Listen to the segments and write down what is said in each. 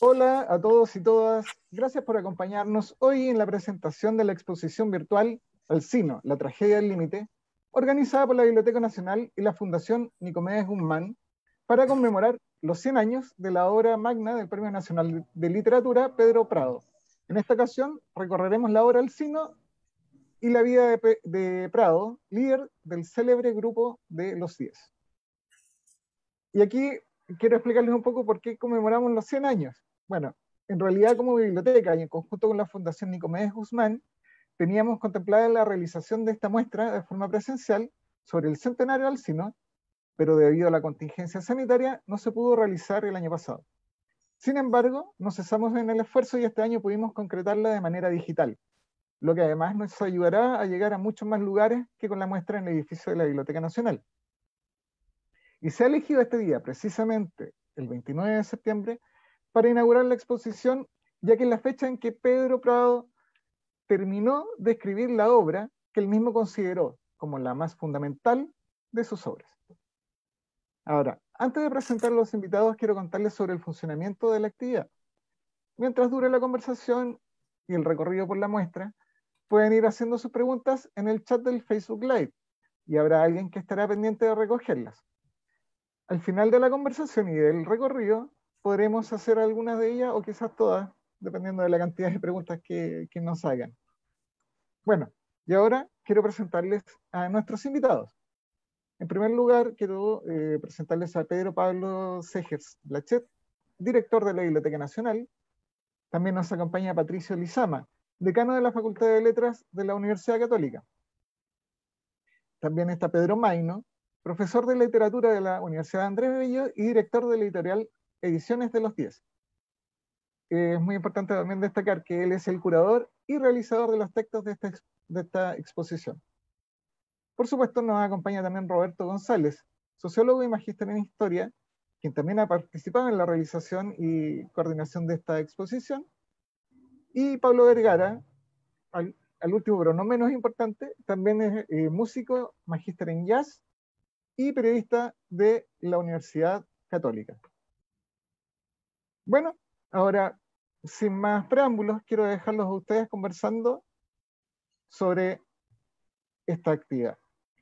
Hola a todos y todas, gracias por acompañarnos hoy en la presentación de la exposición virtual Alcino, la tragedia del límite, organizada por la Biblioteca Nacional y la Fundación Nicomedes Guzmán para conmemorar los 100 años de la obra magna del Premio Nacional de Literatura Pedro Prado. En esta ocasión recorreremos la obra Alcino y la vida de Prado, líder del célebre grupo de Los 10. Y aquí quiero explicarles un poco por qué conmemoramos los 100 años. Bueno, en realidad como biblioteca y en conjunto con la Fundación Nicomedes Guzmán, teníamos contemplada la realización de esta muestra de forma presencial sobre el centenario de Alcino, pero debido a la contingencia sanitaria no se pudo realizar el año pasado. Sin embargo, no cesamos en el esfuerzo y este año pudimos concretarla de manera digital, lo que además nos ayudará a llegar a muchos más lugares que con la muestra en el edificio de la Biblioteca Nacional. Y se ha elegido este día, precisamente el 29 de septiembre, para inaugurar la exposición, ya que es la fecha en que Pedro Prado terminó de escribir la obra que él mismo consideró como la más fundamental de sus obras. Ahora, antes de presentar a los invitados, quiero contarles sobre el funcionamiento de la actividad. Mientras dure la conversación y el recorrido por la muestra, pueden ir haciendo sus preguntas en el chat del Facebook Live y habrá alguien que estará pendiente de recogerlas. Al final de la conversación y del recorrido, podremos hacer algunas de ellas o quizás todas, dependiendo de la cantidad de preguntas que nos hagan. Bueno, y ahora quiero presentarles a nuestros invitados. En primer lugar, quiero presentarles a Pedro Pablo Segers Blachet, director de la Biblioteca Nacional. También nos acompaña Patricio Lizama, decano de la Facultad de Letras de la Universidad Católica. También está Pedro Maino, profesor de literatura de la Universidad de Andrés Bello y director de la editorial Ediciones de los 10. Es muy importante también destacar que él es el curador y realizador de los textos de esta exposición. Por supuesto, nos acompaña también Roberto González, sociólogo y magíster en historia, quien también ha participado en la realización y coordinación de esta exposición. Y Pablo Vergara, al último pero no menos importante, también es músico, magíster en jazz y periodista de la Universidad Católica. Bueno, ahora, sin más preámbulos, quiero dejarlos a ustedes conversando sobre esta actividad.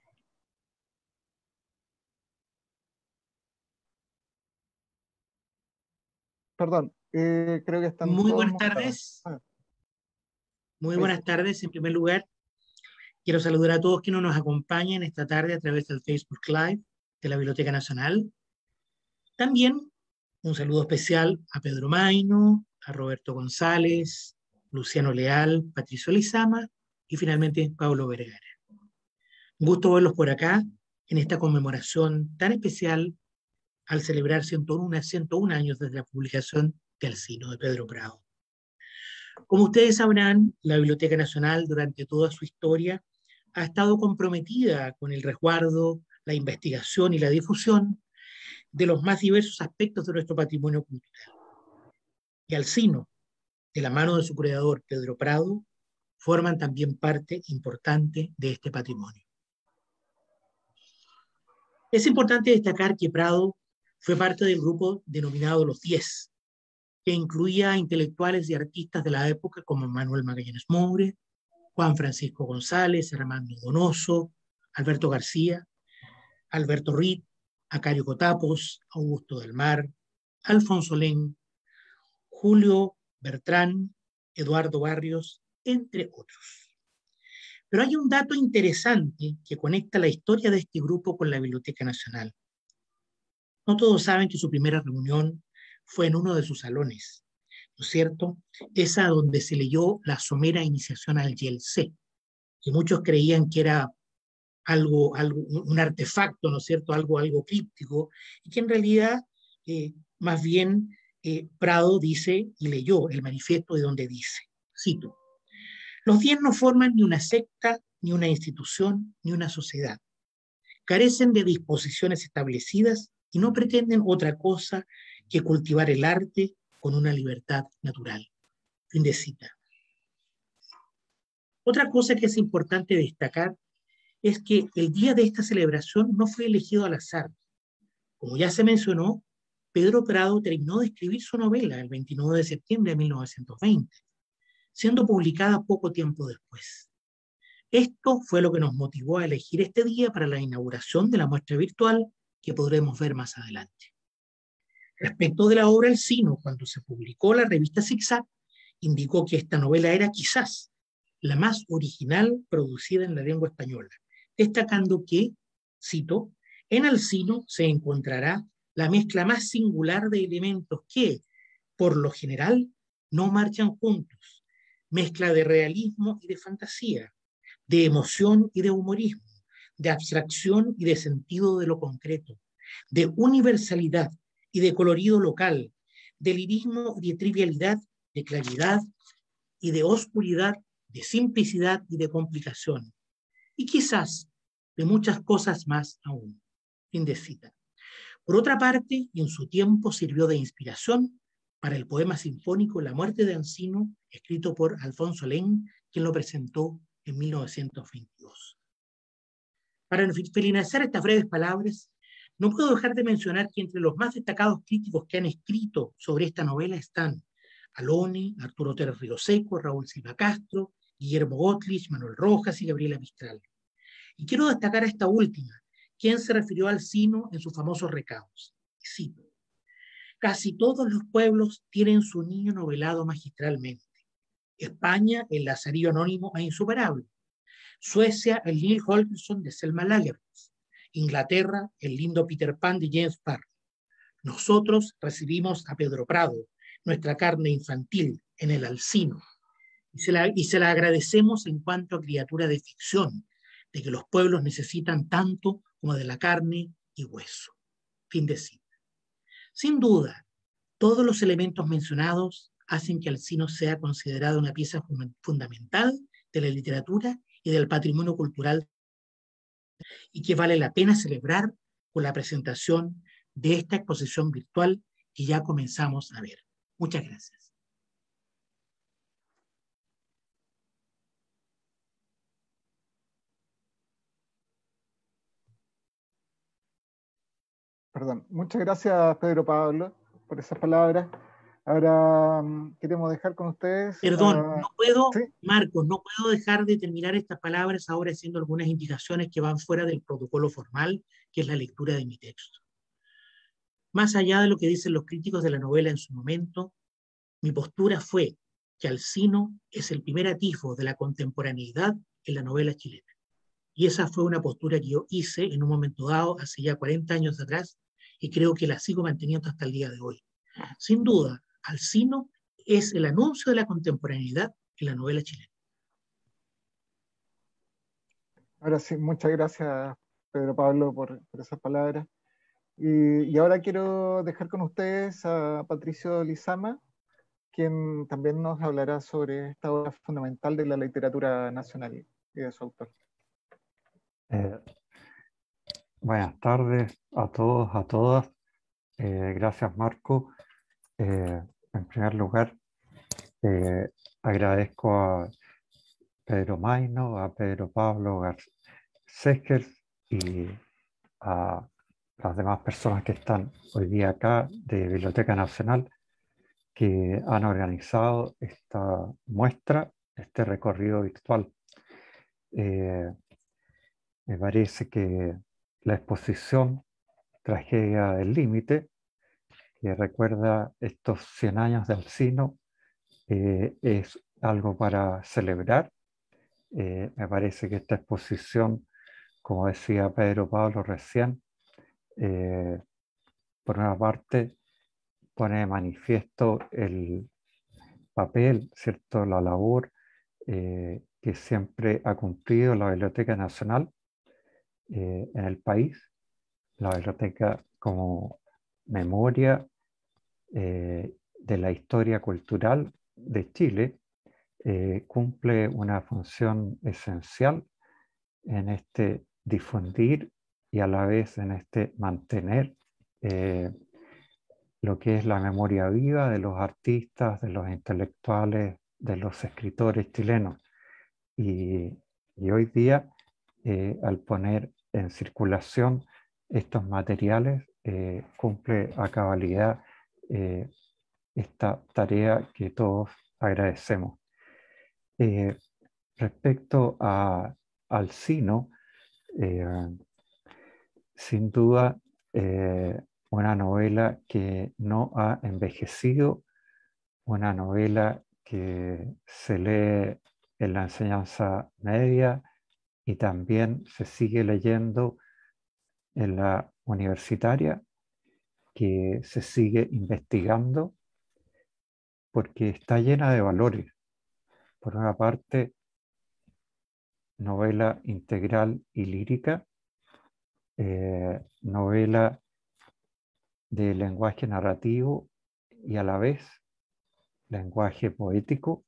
Perdón, creo que están Muy todos buenas mutados. tardes. Muy buenas tardes. En primer lugar, quiero saludar a todos quienes nos acompañan esta tarde a través del Facebook Live de la Biblioteca Nacional. También un saludo especial a Pedro Maino, a Roberto González, Luciano Leal, Patricio Lizama y finalmente Pablo Vergara. Un gusto verlos por acá en esta conmemoración tan especial al celebrar 101 años desde la publicación de Alcino de Pedro Prado. Como ustedes sabrán, la Biblioteca Nacional durante toda su historia ha estado comprometida con el resguardo, la investigación y la difusión de los más diversos aspectos de nuestro patrimonio cultural. Y Alcino, de la mano de su creador Pedro Prado, forman también parte importante de este patrimonio. Es importante destacar que Prado fue parte del grupo denominado Los 10, que incluía a intelectuales y artistas de la época como Manuel Magallanes Moure, Juan Francisco González, Armando Donoso, Alberto García, Alberto Ritt, Acario Cotapos, Augusto del Mar, Alfonso Len, Julio Bertrán, Eduardo Barrios, entre otros. Pero hay un dato interesante que conecta la historia de este grupo con la Biblioteca Nacional. No todos saben que su primera reunión fue en uno de sus salones, ¿no es cierto? Esa donde se leyó la somera iniciación al Yeltsin, que muchos creían que era un artefacto, ¿no es cierto? Algo críptico, y que en realidad, más bien, Prado dice y leyó el manifiesto de donde dice, cito, los 10 no forman ni una secta, ni una institución, ni una sociedad. Carecen de disposiciones establecidas y no pretenden otra cosa que cultivar el arte con una libertad natural. Fin de cita. Otra cosa que es importante destacar es que el día de esta celebración no fue elegido al azar. Como ya se mencionó, Pedro Prado terminó de escribir su novela el 29 de septiembre de 1920, siendo publicada poco tiempo después. Esto fue lo que nos motivó a elegir este día para la inauguración de la muestra virtual que podremos ver más adelante. Respecto de la obra El Sino, cuando se publicó la revista Zigzag, indicó que esta novela era quizás la más original producida en la lengua española, destacando que, cito, en Alcino se encontrará la mezcla más singular de elementos que, por lo general, no marchan juntos, mezcla de realismo y de fantasía, de emoción y de humorismo, de abstracción y de sentido de lo concreto, de universalidad y de colorido local, de lirismo y de trivialidad, de claridad y de oscuridad, de simplicidad y de complicación, y quizás de muchas cosas más aún. Fin de cita. Por otra parte, en su tiempo sirvió de inspiración para el poema sinfónico La muerte de Ancino, escrito por Alfonso Len, quien lo presentó en 1922. Para finalizar estas breves palabras, no puedo dejar de mencionar que entre los más destacados críticos que han escrito sobre esta novela están Alone, Arturo Otero Rioseco, Raúl Silva Castro, Guillermo Gottlieb, Manuel Rojas y Gabriela Mistral. Y quiero destacar a esta última, quien se refirió al Sino en sus famosos recados. Cito: casi todos los pueblos tienen su niño novelado magistralmente. España, el Lazarillo Anónimo e Insuperable. Suecia, el Neil Holgersson de Selma Lagerlöf. Inglaterra, el lindo Peter Pan de James Parr. Nosotros recibimos a Pedro Prado, nuestra carne infantil, en el Alcino, y se la agradecemos en cuanto a criatura de ficción, de que los pueblos necesitan tanto como de la carne y hueso. Fin de cita. Sin duda, todos los elementos mencionados hacen que Alcino sea considerado una pieza fundamental de la literatura y del patrimonio cultural, y que vale la pena celebrar con la presentación de esta exposición virtual que ya comenzamos a ver. Muchas gracias. Perdón. Muchas gracias, Pedro Pablo, por esas palabras. Ahora queremos dejar con ustedes. Perdón, no puedo, ¿Sí? Marcos, no puedo dejar de terminar estas palabras ahora haciendo algunas indicaciones que van fuera del protocolo formal, que es la lectura de mi texto. Más allá de lo que dicen los críticos de la novela en su momento, mi postura fue que Alcino es el primer atisbo de la contemporaneidad en la novela chilena. Y esa fue una postura que yo hice en un momento dado, hace ya 40 años atrás, y creo que la sigo manteniendo hasta el día de hoy. Sin duda, Alcino es el anuncio de la contemporaneidad en la novela chilena. Ahora sí, muchas gracias, Pedro Pablo, por esas palabras. Y ahora quiero dejar con ustedes a Patricio Lizama, quien también nos hablará sobre esta obra fundamental de la literatura nacional y de su autor. Buenas tardes a todos, a todas. Gracias, Marco. En primer lugar, agradezco a Pedro Maino, a Pedro Pablo Garcés y a las demás personas que están hoy día acá de Biblioteca Nacional, que han organizado esta muestra, este recorrido virtual. Me parece que la exposición Tragedia del Límite, que recuerda estos 100 años de Alcino, es algo para celebrar. Me parece que esta exposición, como decía Pedro Pablo recién, por una parte pone de manifiesto el papel, ¿cierto?, la labor que siempre ha cumplido la Biblioteca Nacional en el país, la biblioteca como memoria de la historia cultural de Chile, cumple una función esencial en este difundir y a la vez en este mantener lo que es la memoria viva de los artistas, de los intelectuales, de los escritores chilenos. Y hoy día, al poner en circulación estos materiales, cumple a cabalidad esta tarea que todos agradecemos. Respecto al Sino, sin duda una novela que no ha envejecido, una novela que se lee en la enseñanza media y también se sigue leyendo en la universitaria, que se sigue investigando porque está llena de valores. Por una parte, novela integral y lírica, novela de lenguaje narrativo y a la vez lenguaje poético.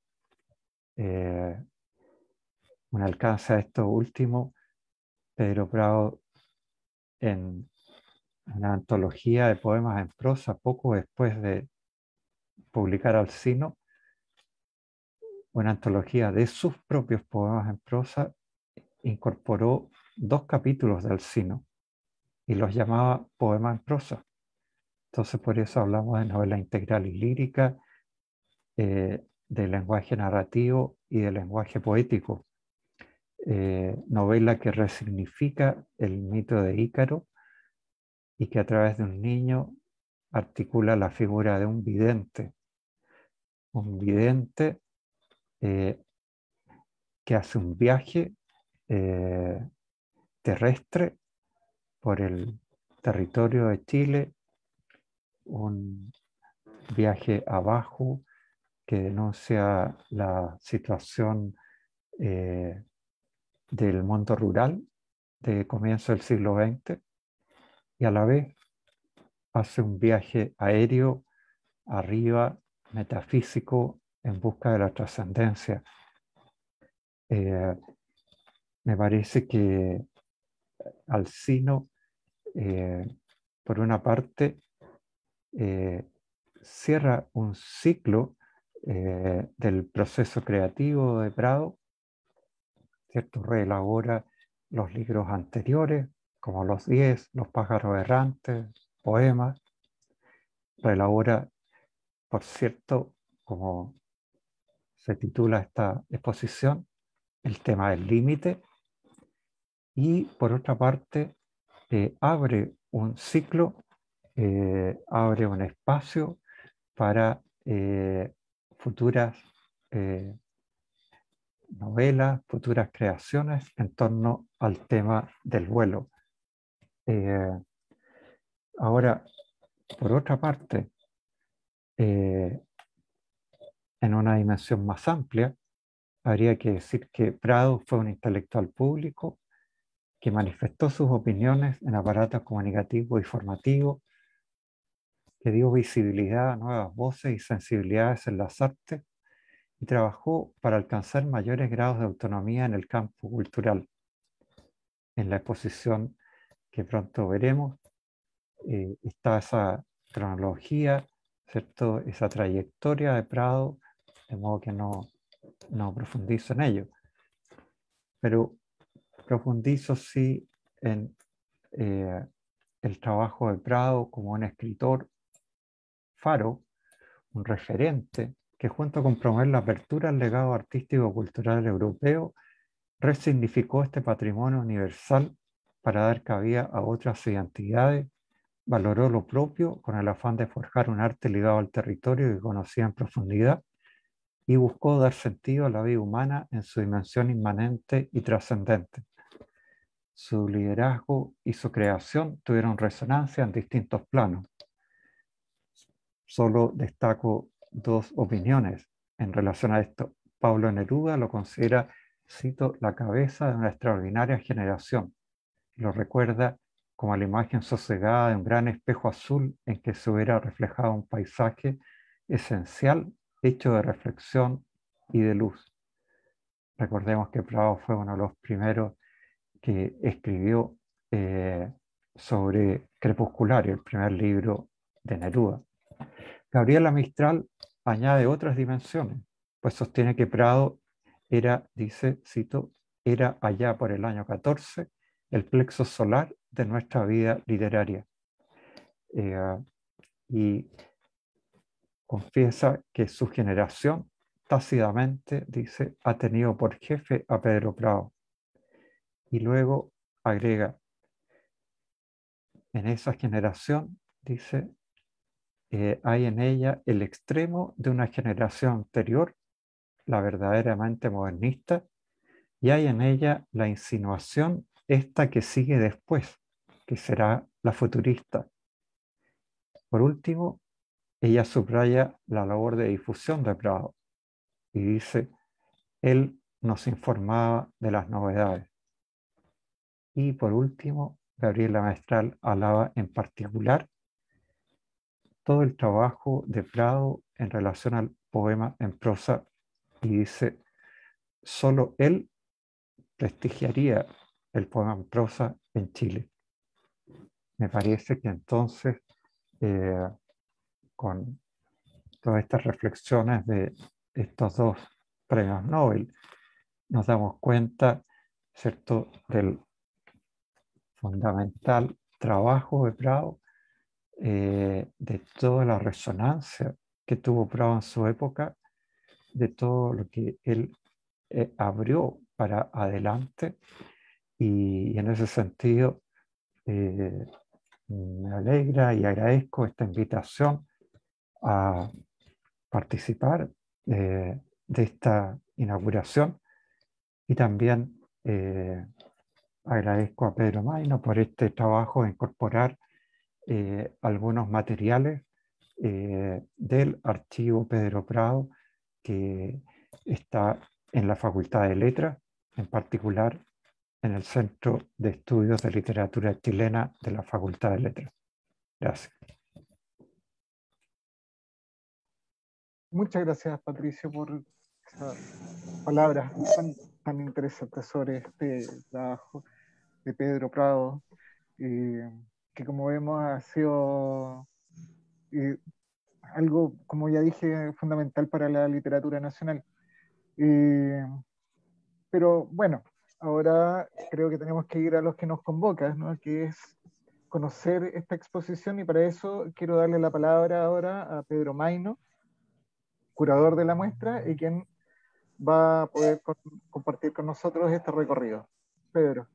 Un alcance a esto último, Pedro Prado, en una antología de poemas en prosa, poco después de publicar Alcino, una antología de sus propios poemas en prosa, incorporó 2 capítulos de Alcino y los llamaba poemas en prosa. Entonces, por eso hablamos de novela integral y lírica, de lenguaje narrativo y de lenguaje poético. Novela que resignifica el mito de Ícaro y que a través de un niño articula la figura de un vidente que hace un viaje terrestre por el territorio de Chile, un viaje abajo que denuncia la situación del mundo rural de comienzo del siglo XX y a la vez hace un viaje aéreo arriba, metafísico, en busca de la trascendencia. Me parece que Alcino, por una parte, cierra un ciclo del proceso creativo de Prado, ¿cierto? Reelabora los libros anteriores, como Los 10, Los pájaros errantes, poemas. Reelabora, por cierto, como se titula esta exposición, el tema del límite. Y por otra parte, abre un ciclo, abre un espacio para futuras novelas, futuras creaciones en torno al tema del vuelo. Ahora, por otra parte, en una dimensión más amplia, habría que decir que Prado fue un intelectual público que manifestó sus opiniones en aparatos comunicativos y formativos, que dio visibilidad a nuevas voces y sensibilidades en las artes y trabajó para alcanzar mayores grados de autonomía en el campo cultural. En la exposición que pronto veremos está esa cronología, ¿cierto? Esa trayectoria de Prado, de modo que no profundizo en ello. Pero profundizo sí en el trabajo de Prado como un escritor faro, un referente, que junto con promover la apertura al legado artístico-cultural europeo, resignificó este patrimonio universal para dar cabida a otras identidades, valoró lo propio con el afán de forjar un arte ligado al territorio que conocía en profundidad y buscó dar sentido a la vida humana en su dimensión inmanente y trascendente. Su liderazgo y su creación tuvieron resonancia en distintos planos. Solo destaco 2 opiniones en relación a esto. Pablo Neruda lo considera, cito, la cabeza de una extraordinaria generación. Lo recuerda como la imagen sosegada de un gran espejo azul en que se hubiera reflejado un paisaje esencial, hecho de reflexión y de luz. Recordemos que Prado fue uno de los primeros que escribió sobre Crepusculario, el primer libro de Neruda. Gabriela Mistral añade otras dimensiones, pues sostiene que Prado era, dice, cito, era allá por el año 14 el plexo solar de nuestra vida literaria. y confiesa que su generación tácitamente, dice, ha tenido por jefe a Pedro Prado. Y luego agrega, en esa generación, dice, hay en ella el extremo de una generación anterior, la verdaderamente modernista, y hay en ella la insinuación esta que sigue después, que será la futurista. Por último, ella subraya la labor de difusión de Prado y dice, él nos informaba de las novedades. Y por último, Gabriela Maestral alaba en particular todo el trabajo de Prado en relación al poema en prosa y dice, solo él prestigiaría el poema en prosa en Chile. Me parece que entonces, con todas estas reflexiones de estos dos premios Nobel, nos damos cuenta, ¿cierto?, del fundamental trabajo de Prado, de toda la resonancia que tuvo Prado en su época, de todo lo que él abrió para adelante, y en ese sentido me alegra y agradezco esta invitación a participar de esta inauguración, y también agradezco a Pedro Mayno por este trabajo de incorporar algunos materiales del archivo Pedro Prado que está en la Facultad de Letras, en particular en el Centro de Estudios de Literatura Chilena de la Facultad de Letras. Gracias. Muchas gracias, Patricio, por esas palabras tan interesantes sobre este trabajo de Pedro Prado, que como vemos ha sido algo, como ya dije, fundamental para la literatura nacional. Pero bueno, ahora creo que tenemos que ir a los que nos convocan, ¿no? Que es conocer esta exposición, y para eso quiero darle la palabra ahora a Pedro Mayno, curador de la muestra, y quien va a poder compartir con nosotros este recorrido. Pedro.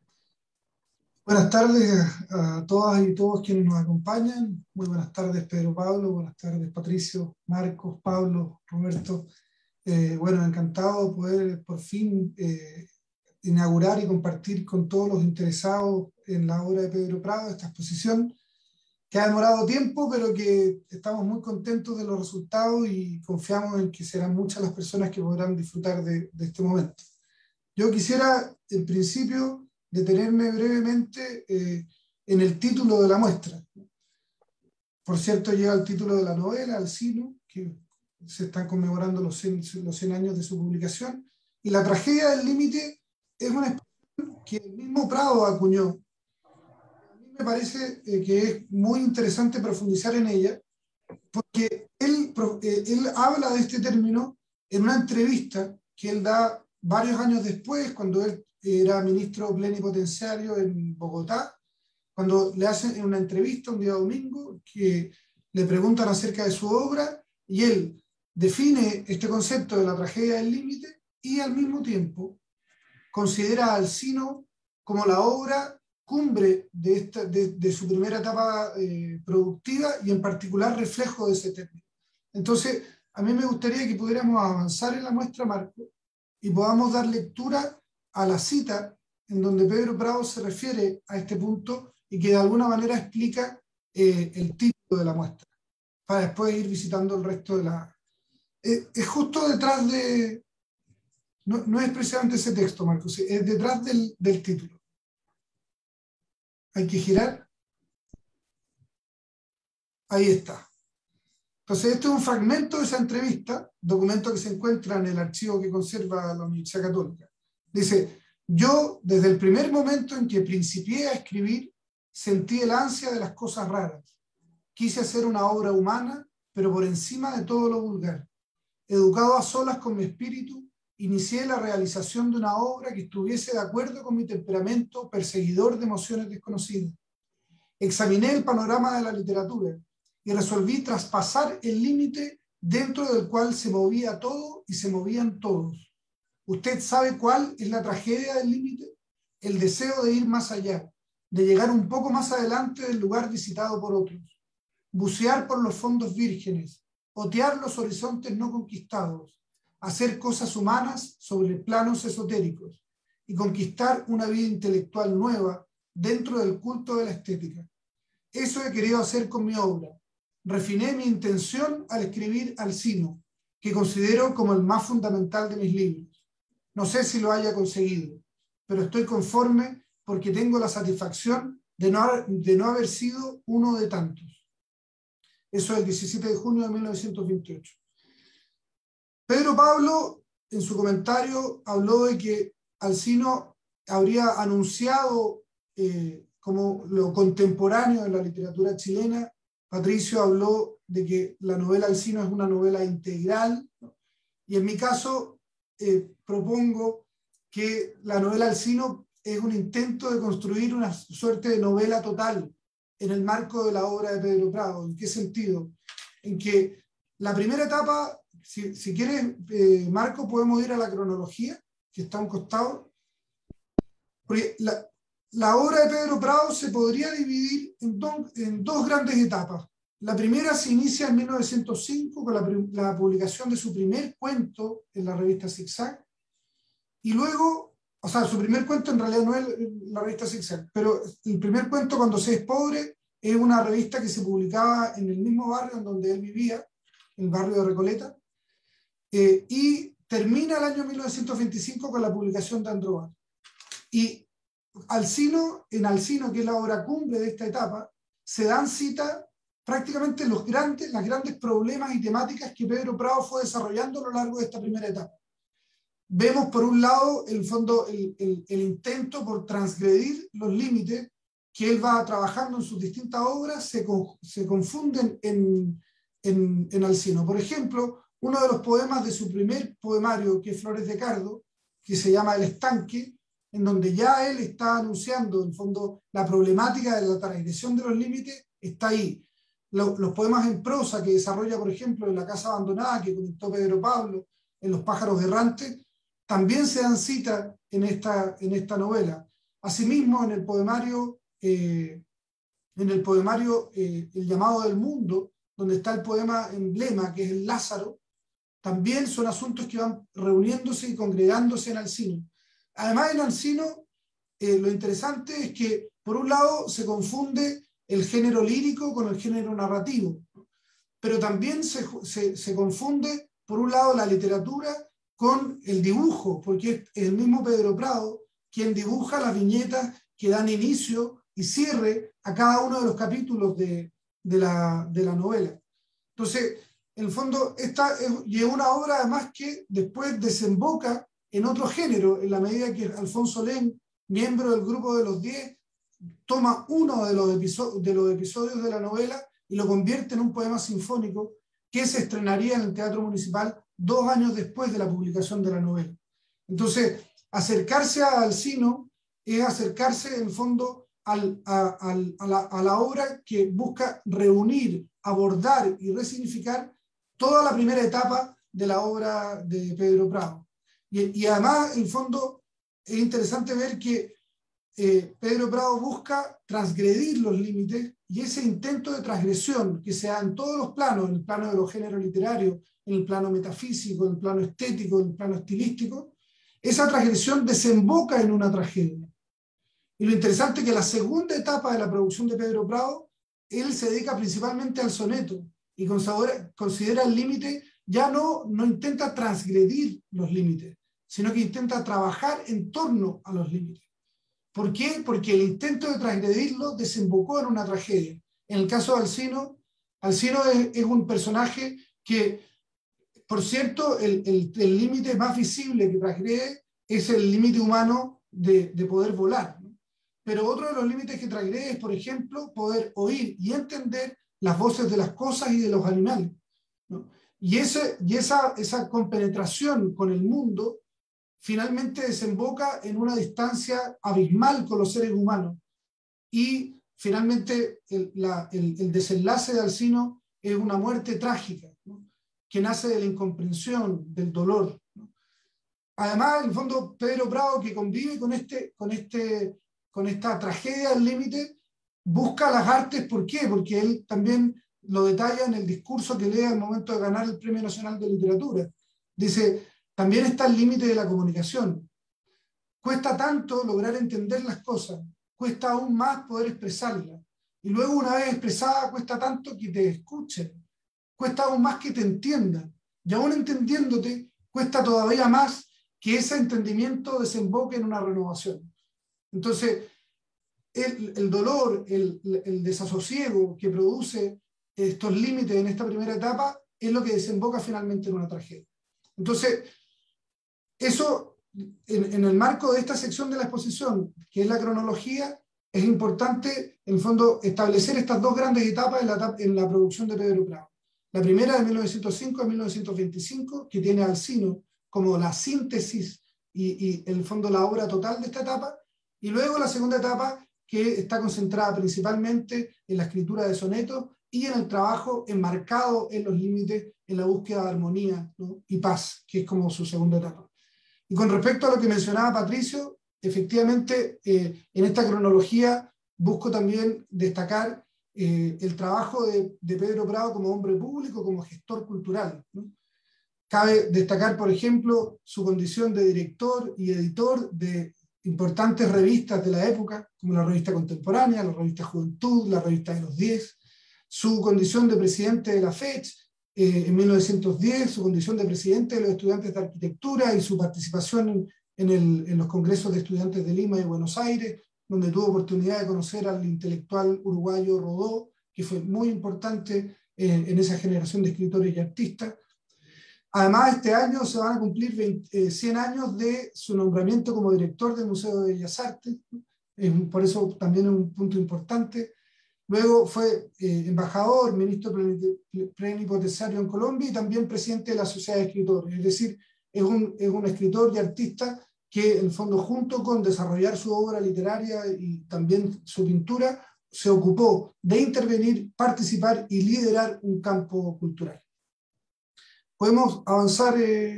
Buenas tardes a todas y todos quienes nos acompañan. Muy buenas tardes, Pedro Pablo. Buenas tardes, Patricio, Marcos, Pablo, Roberto. Bueno, encantado de poder por fin inaugurar y compartir con todos los interesados en la obra de Pedro Prado esta exposición que ha demorado tiempo, pero que estamos muy contentos de los resultados y confiamos en que serán muchas las personas que podrán disfrutar de este momento. Yo quisiera, en principio, detenerme brevemente en el título de la muestra. Por cierto, llega el título de la novela, Alcino, que se están conmemorando los 100 años de su publicación, y La tragedia del límite es una expresión que el mismo Prado acuñó. A mí me parece que es muy interesante profundizar en ella, porque él habla de este término en una entrevista que él da varios años después, cuando él era ministro plenipotenciario en Bogotá, cuando le hacen una entrevista un día domingo, que le preguntan acerca de su obra, y él define este concepto de la tragedia del límite, y al mismo tiempo considera a Alcino como la obra cumbre de su primera etapa productiva, y en particular reflejo de ese término. Entonces, a mí me gustaría que pudiéramos avanzar en la muestra, Marco, y podamos dar lectura a la cita en donde Pedro Prado se refiere a este punto y que de alguna manera explica el título de la muestra, para después ir visitando el resto de la... es justo detrás de... No es precisamente ese texto, Marcos, es detrás del título. Hay que girar. Ahí está. Entonces, este es un fragmento de esa entrevista, documento que se encuentra en el archivo que conserva la Universidad Católica. Dice: yo, desde el primer momento en que principié a escribir, sentí el ansia de las cosas raras. Quise hacer una obra humana, pero por encima de todo lo vulgar. Educado a solas con mi espíritu, inicié la realización de una obra que estuviese de acuerdo con mi temperamento perseguidor de emociones desconocidas. Examiné el panorama de la literatura y resolví traspasar el límite dentro del cual se movía todo y se movían todos. ¿Usted sabe cuál es la tragedia del límite? El deseo de ir más allá, de llegar un poco más adelante del lugar visitado por otros, bucear por los fondos vírgenes, otear los horizontes no conquistados, hacer cosas humanas sobre planos esotéricos y conquistar una vida intelectual nueva dentro del culto de la estética. Eso he querido hacer con mi obra. Refiné mi intención al escribir Alcino, que considero como el más fundamental de mis libros. No sé si lo haya conseguido, pero estoy conforme porque tengo la satisfacción de no haber sido uno de tantos. Eso es el 17 de junio de 1928. Pedro Pablo, en su comentario, habló de que Alcino habría anunciado como lo contemporáneo de la literatura chilena. Patricio habló de que la novela Alcino es una novela integral, ¿no? Y en mi caso propongo que la novela Alcino es un intento de construir una suerte de novela total en el marco de la obra de Pedro Prado. ¿En qué sentido? En que la primera etapa, si quieres, Marco, podemos ir a la cronología, que está a un costado. Porque la obra de Pedro Prado se podría dividir en dos grandes etapas. La primera se inicia en 1905 con la publicación de su primer cuento en la revista Zigzag, y luego, o sea, su primer cuento en realidad no es la revista Zigzag, pero el primer cuento, Cuando se es pobre, es una revista que se publicaba en el mismo barrio en donde él vivía, el barrio de Recoleta, y termina el año 1925 con la publicación de Andróbal. Y en Alcino, que es la obra cumbre de esta etapa, se dan cita prácticamente los grandes problemas y temáticas que Pedro Prado fue desarrollando a lo largo de esta primera etapa. Vemos por un lado el intento por transgredir los límites que él va trabajando en sus distintas obras, se confunden en Alcino. Por ejemplo, uno de los poemas de su primer poemario, que es Flores de Cardo, que se llama El Estanque, en donde ya él está anunciando, en el fondo, la problemática de la transgresión de los límites, está ahí. Los poemas en prosa que desarrolla, por ejemplo, en La Casa Abandonada, que comentó Pedro Pablo, en Los Pájaros Errantes, también se dan cita en esta novela. Asimismo, en el poemario El Llamado del Mundo, donde está el poema emblema, que es el Lázaro, también son asuntos que van reuniéndose y congregándose en Alcino. Además, en Alcino, lo interesante es que, por un lado, se confunde el género lírico con el género narrativo, pero también se confunde, por un lado, la literatura con el dibujo, porque es el mismo Pedro Prado quien dibuja las viñetas que dan inicio y cierre a cada uno de los capítulos de la novela. Entonces, en el fondo, esta es una obra además que después desemboca en otro género, en la medida que Alfonso Len, miembro del grupo de los 10, toma uno de los episodios de la novela y lo convierte en un poema sinfónico que se estrenaría en el Teatro Municipal 2 años después de la publicación de la novela. Entonces, acercarse a Alcino es acercarse, en el fondo, a la obra que busca reunir, abordar y resignificar toda la primera etapa de la obra de Pedro Prado. Y además, en el fondo, es interesante ver que Pedro Prado busca transgredir los límites, y ese intento de transgresión que se da en todos los planos, en el plano de los géneros literarios, en el plano metafísico, en el plano estético, en el plano estilístico, esa transgresión desemboca en una tragedia. Y lo interesante es que la segunda etapa de la producción de Pedro Prado, él se dedica principalmente al soneto y considera el límite, ya no intenta transgredir los límites, sino que intenta trabajar en torno a los límites. ¿Por qué? Porque el intento de transgredirlo desembocó en una tragedia. En el caso de Alcino es un personaje que, por cierto, el límite más visible que transgrede es el límite humano de poder volar, ¿no? Pero otro de los límites que transgrede es, por ejemplo, poder oír y entender las voces de las cosas y de los animales, ¿no? Y esa compenetración con el mundo finalmente desemboca en una distancia abismal con los seres humanos y finalmente el desenlace de Alcino es una muerte trágica, ¿no?, que nace de la incomprensión, del dolor, ¿no? Además, en el fondo, Pedro Prado, que convive con esta tragedia al límite, busca las artes. ¿Por qué? Porque él también lo detalla en el discurso que lee al momento de ganar el Premio Nacional de Literatura. Dice, también está el límite de la comunicación. Cuesta tanto lograr entender las cosas, cuesta aún más poder expresarlas. Y luego, una vez expresada, cuesta tanto que te escuchen, cuesta aún más que te entiendan. Y aún entendiéndote, cuesta todavía más que ese entendimiento desemboque en una renovación. Entonces, el dolor, el desasosiego que produce estos límites en esta primera etapa es lo que desemboca finalmente en una tragedia. Entonces, eso, en el marco de esta sección de la exposición, que es la cronología, es importante, en el fondo, establecer estas dos grandes etapas en la producción de Pedro Prado. La primera, de 1905 a 1925, que tiene a Alcino como la síntesis y en el fondo la obra total de esta etapa, y luego la segunda etapa, que está concentrada principalmente en la escritura de sonetos y en el trabajo enmarcado en los límites, en la búsqueda de armonía, ¿no?, y paz, que es como su segunda etapa. Y con respecto a lo que mencionaba Patricio, efectivamente, en esta cronología busco también destacar el trabajo de Pedro Prado como hombre público, como gestor cultural, ¿no? Cabe destacar, por ejemplo, su condición de director y editor de importantes revistas de la época, como la Revista Contemporánea, la Revista Juventud, la Revista de los 10, su condición de presidente de la FECH en 1910, su condición de presidente de los estudiantes de arquitectura y su participación en los congresos de estudiantes de Lima y Buenos Aires, donde tuvo oportunidad de conocer al intelectual uruguayo Rodó, que fue muy importante en esa generación de escritores y artistas. Además, este año se van a cumplir 100 años de su nombramiento como director del Museo de Bellas Artes, por eso también es un punto importante. Luego fue embajador, ministro plenipotenciario en Colombia y también presidente de la Sociedad de Escritores. Es decir, es un escritor y artista que, en el fondo, junto con desarrollar su obra literaria y también su pintura, se ocupó de intervenir, participar y liderar un campo cultural. ¿Podemos avanzar,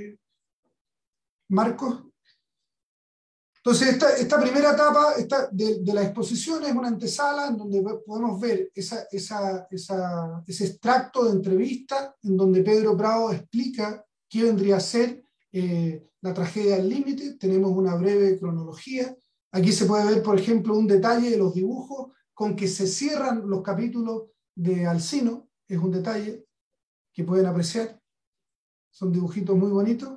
Marcos? Entonces, esta primera etapa de la exposición es una antesala en donde podemos ver ese extracto de entrevista en donde Pedro Prado explica qué vendría a ser la tragedia al límite. Tenemos una breve cronología. Aquí se puede ver, por ejemplo, un detalle de los dibujos con que se cierran los capítulos de Alcino. Es un detalle que pueden apreciar. Son dibujitos muy bonitos.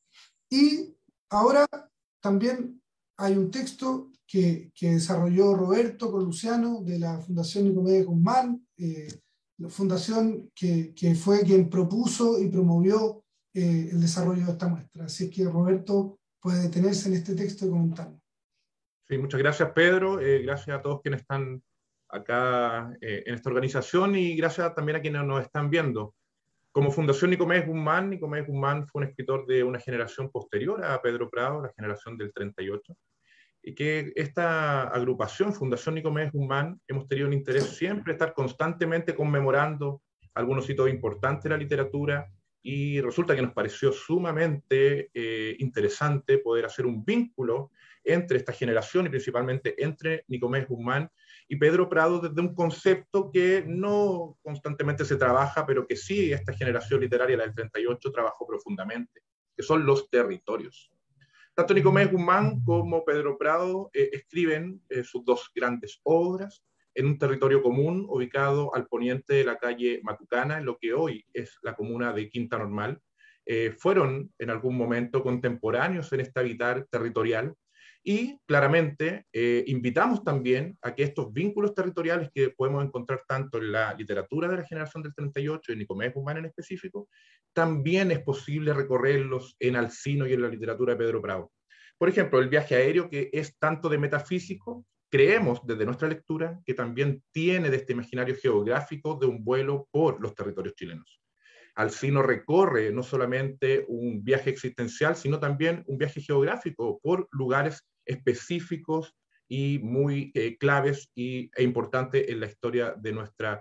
Y ahora también hay un texto que desarrolló Roberto con Luciano de la Fundación Nicomedes Guzmán, la fundación que fue quien propuso y promovió el desarrollo de esta muestra. Así que Roberto puede detenerse en este texto y comentarlo. Sí, muchas gracias, Pedro. Gracias a todos quienes están acá en esta organización y gracias también a quienes nos están viendo. Como Fundación Nicomedes Guzmán fue un escritor de una generación posterior a Pedro Prado, la generación del 38, y que esta agrupación, Fundación Nicomedes Guzmán, hemos tenido un interés siempre estar constantemente conmemorando algunos hitos importantes de la literatura, y resulta que nos pareció sumamente interesante poder hacer un vínculo entre esta generación y principalmente entre Nicomedes Guzmán y Pedro Prado desde un concepto que no constantemente se trabaja, pero que sí esta generación literaria, la del 38, trabajó profundamente, que son los territorios. Tanto Nicomedes Guzmán como Pedro Prado escriben sus dos grandes obras en un territorio común ubicado al poniente de la calle Matucana, en lo que hoy es la comuna de Quinta Normal. Fueron en algún momento contemporáneos en este habitar territorial y claramente invitamos también a que estos vínculos territoriales que podemos encontrar tanto en la literatura de la generación del 38 y Nicomedes Guzmán en específico, también es posible recorrerlos en Alcino y en la literatura de Pedro Prado. Por ejemplo, el viaje aéreo, que es tanto de metafísico, creemos desde nuestra lectura que también tiene de este imaginario geográfico de un vuelo por los territorios chilenos. Alcino recorre no solamente un viaje existencial, sino también un viaje geográfico por lugares específicos y muy claves e importantes en la historia de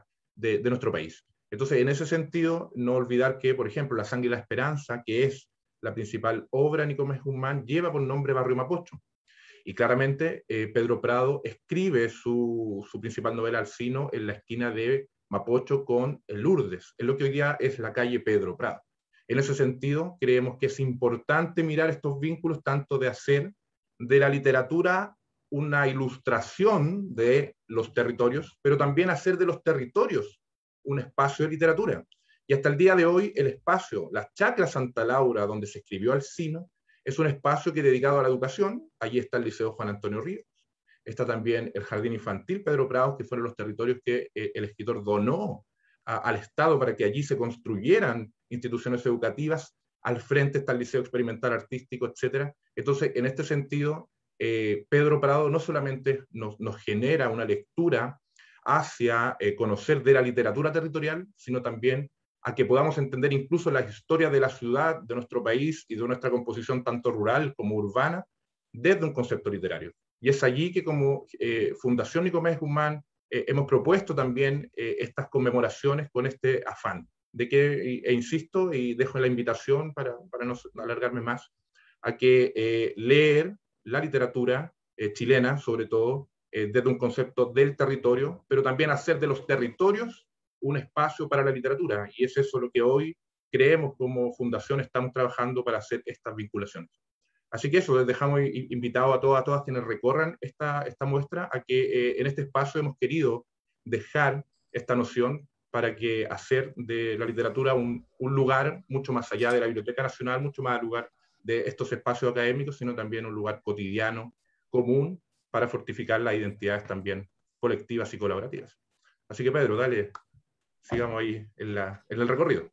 nuestro país. Entonces, en ese sentido, no olvidar que, por ejemplo, La Sangre y la Esperanza, que es la principal obra de Nicomedes Guzmán, lleva por nombre Barrio Mapocho. Y claramente Pedro Prado escribe su principal novela Alcino en la esquina de Mapocho con Lourdes, en lo que hoy día es la calle Pedro Prado. En ese sentido, creemos que es importante mirar estos vínculos, tanto de hacer de la literatura una ilustración de los territorios, pero también hacer de los territorios un espacio de literatura. Y hasta el día de hoy, el espacio, la Chacra Santa Laura, donde se escribió Alcino, es un espacio que dedicado a la educación. Allí está el Liceo Juan Antonio Ríos, está también el Jardín Infantil Pedro Prado, que fueron los territorios que el escritor donó al Estado para que allí se construyeran instituciones educativas. Al frente está el Liceo Experimental Artístico, etc. Entonces, en este sentido, Pedro Prado no solamente nos genera una lectura hacia conocer de la literatura territorial, sino también a que podamos entender incluso la historia de la ciudad, de nuestro país y de nuestra composición tanto rural como urbana, desde un concepto literario. Y es allí que como Fundación Nicomedes Guzmán hemos propuesto también estas conmemoraciones con este afán, de que, e insisto, y dejo la invitación para no alargarme más, a que leer la literatura chilena, sobre todo, desde un concepto del territorio, pero también hacer de los territorios un espacio para la literatura, y es eso lo que hoy creemos como fundación estamos trabajando para hacer estas vinculaciones. Así que eso, les dejamos invitados a todas quienes recorran esta muestra, a que en este espacio hemos querido dejar esta noción para que hacer de la literatura un lugar mucho más allá de la Biblioteca Nacional, mucho más lugar de estos espacios académicos, sino también un lugar cotidiano, común, para fortificar las identidades también colectivas y colaborativas. Así que Pedro, dale, sigamos ahí en el recorrido.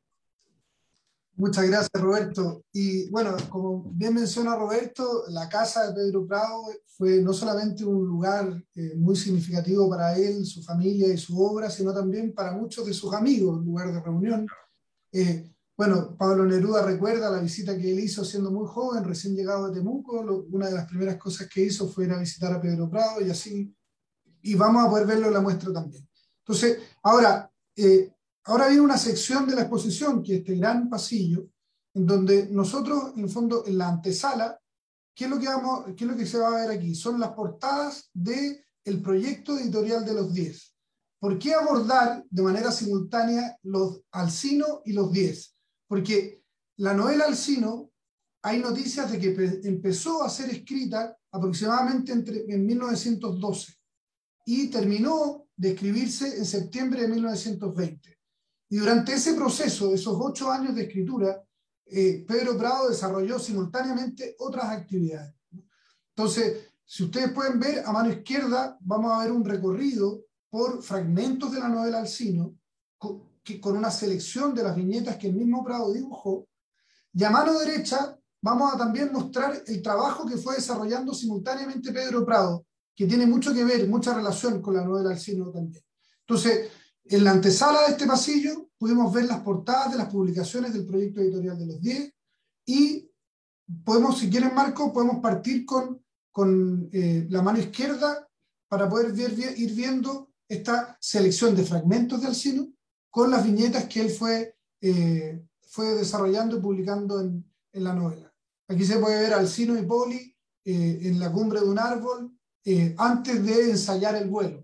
Muchas gracias, Roberto. Y bueno, como bien menciona Roberto, la casa de Pedro Prado fue no solamente un lugar muy significativo para él, su familia y su obra, sino también para muchos de sus amigos, un lugar de reunión. Bueno, Pablo Neruda recuerda la visita que él hizo siendo muy joven, recién llegado de Temuco. Una de las primeras cosas que hizo fue ir a visitar a Pedro Prado y así, y vamos a poder verlo en la muestra también. Entonces, ahora viene una sección de la exposición, que es este gran pasillo, en donde nosotros, en el fondo, en la antesala, ¿qué es lo que se va a ver aquí? Son las portadas del proyecto editorial de los 10. ¿Por qué abordar de manera simultánea los Alcino y los 10? Porque la novela Alcino, hay noticias de que empezó a ser escrita aproximadamente en 1912 y terminó de escribirse en septiembre de 1920. Y durante ese proceso, esos 8 años de escritura, Pedro Prado desarrolló simultáneamente otras actividades. Entonces, si ustedes pueden ver, a mano izquierda vamos a ver un recorrido por fragmentos de la novela Alcino, con una selección de las viñetas que el mismo Prado dibujó, y a mano derecha vamos a también mostrar el trabajo que fue desarrollando simultáneamente Pedro Prado, que tiene mucho que ver, mucha relación con la novela Alcino también. Entonces, en la antesala de este pasillo pudimos ver las portadas de las publicaciones del proyecto editorial de los 10 y podemos, si quieren, Marco, podemos partir con la mano izquierda para poder ir viendo esta selección de fragmentos de Alcino con las viñetas que él fue desarrollando y publicando en la novela. Aquí se puede ver a Alcino y Poli en la cumbre de un árbol antes de ensayar el vuelo.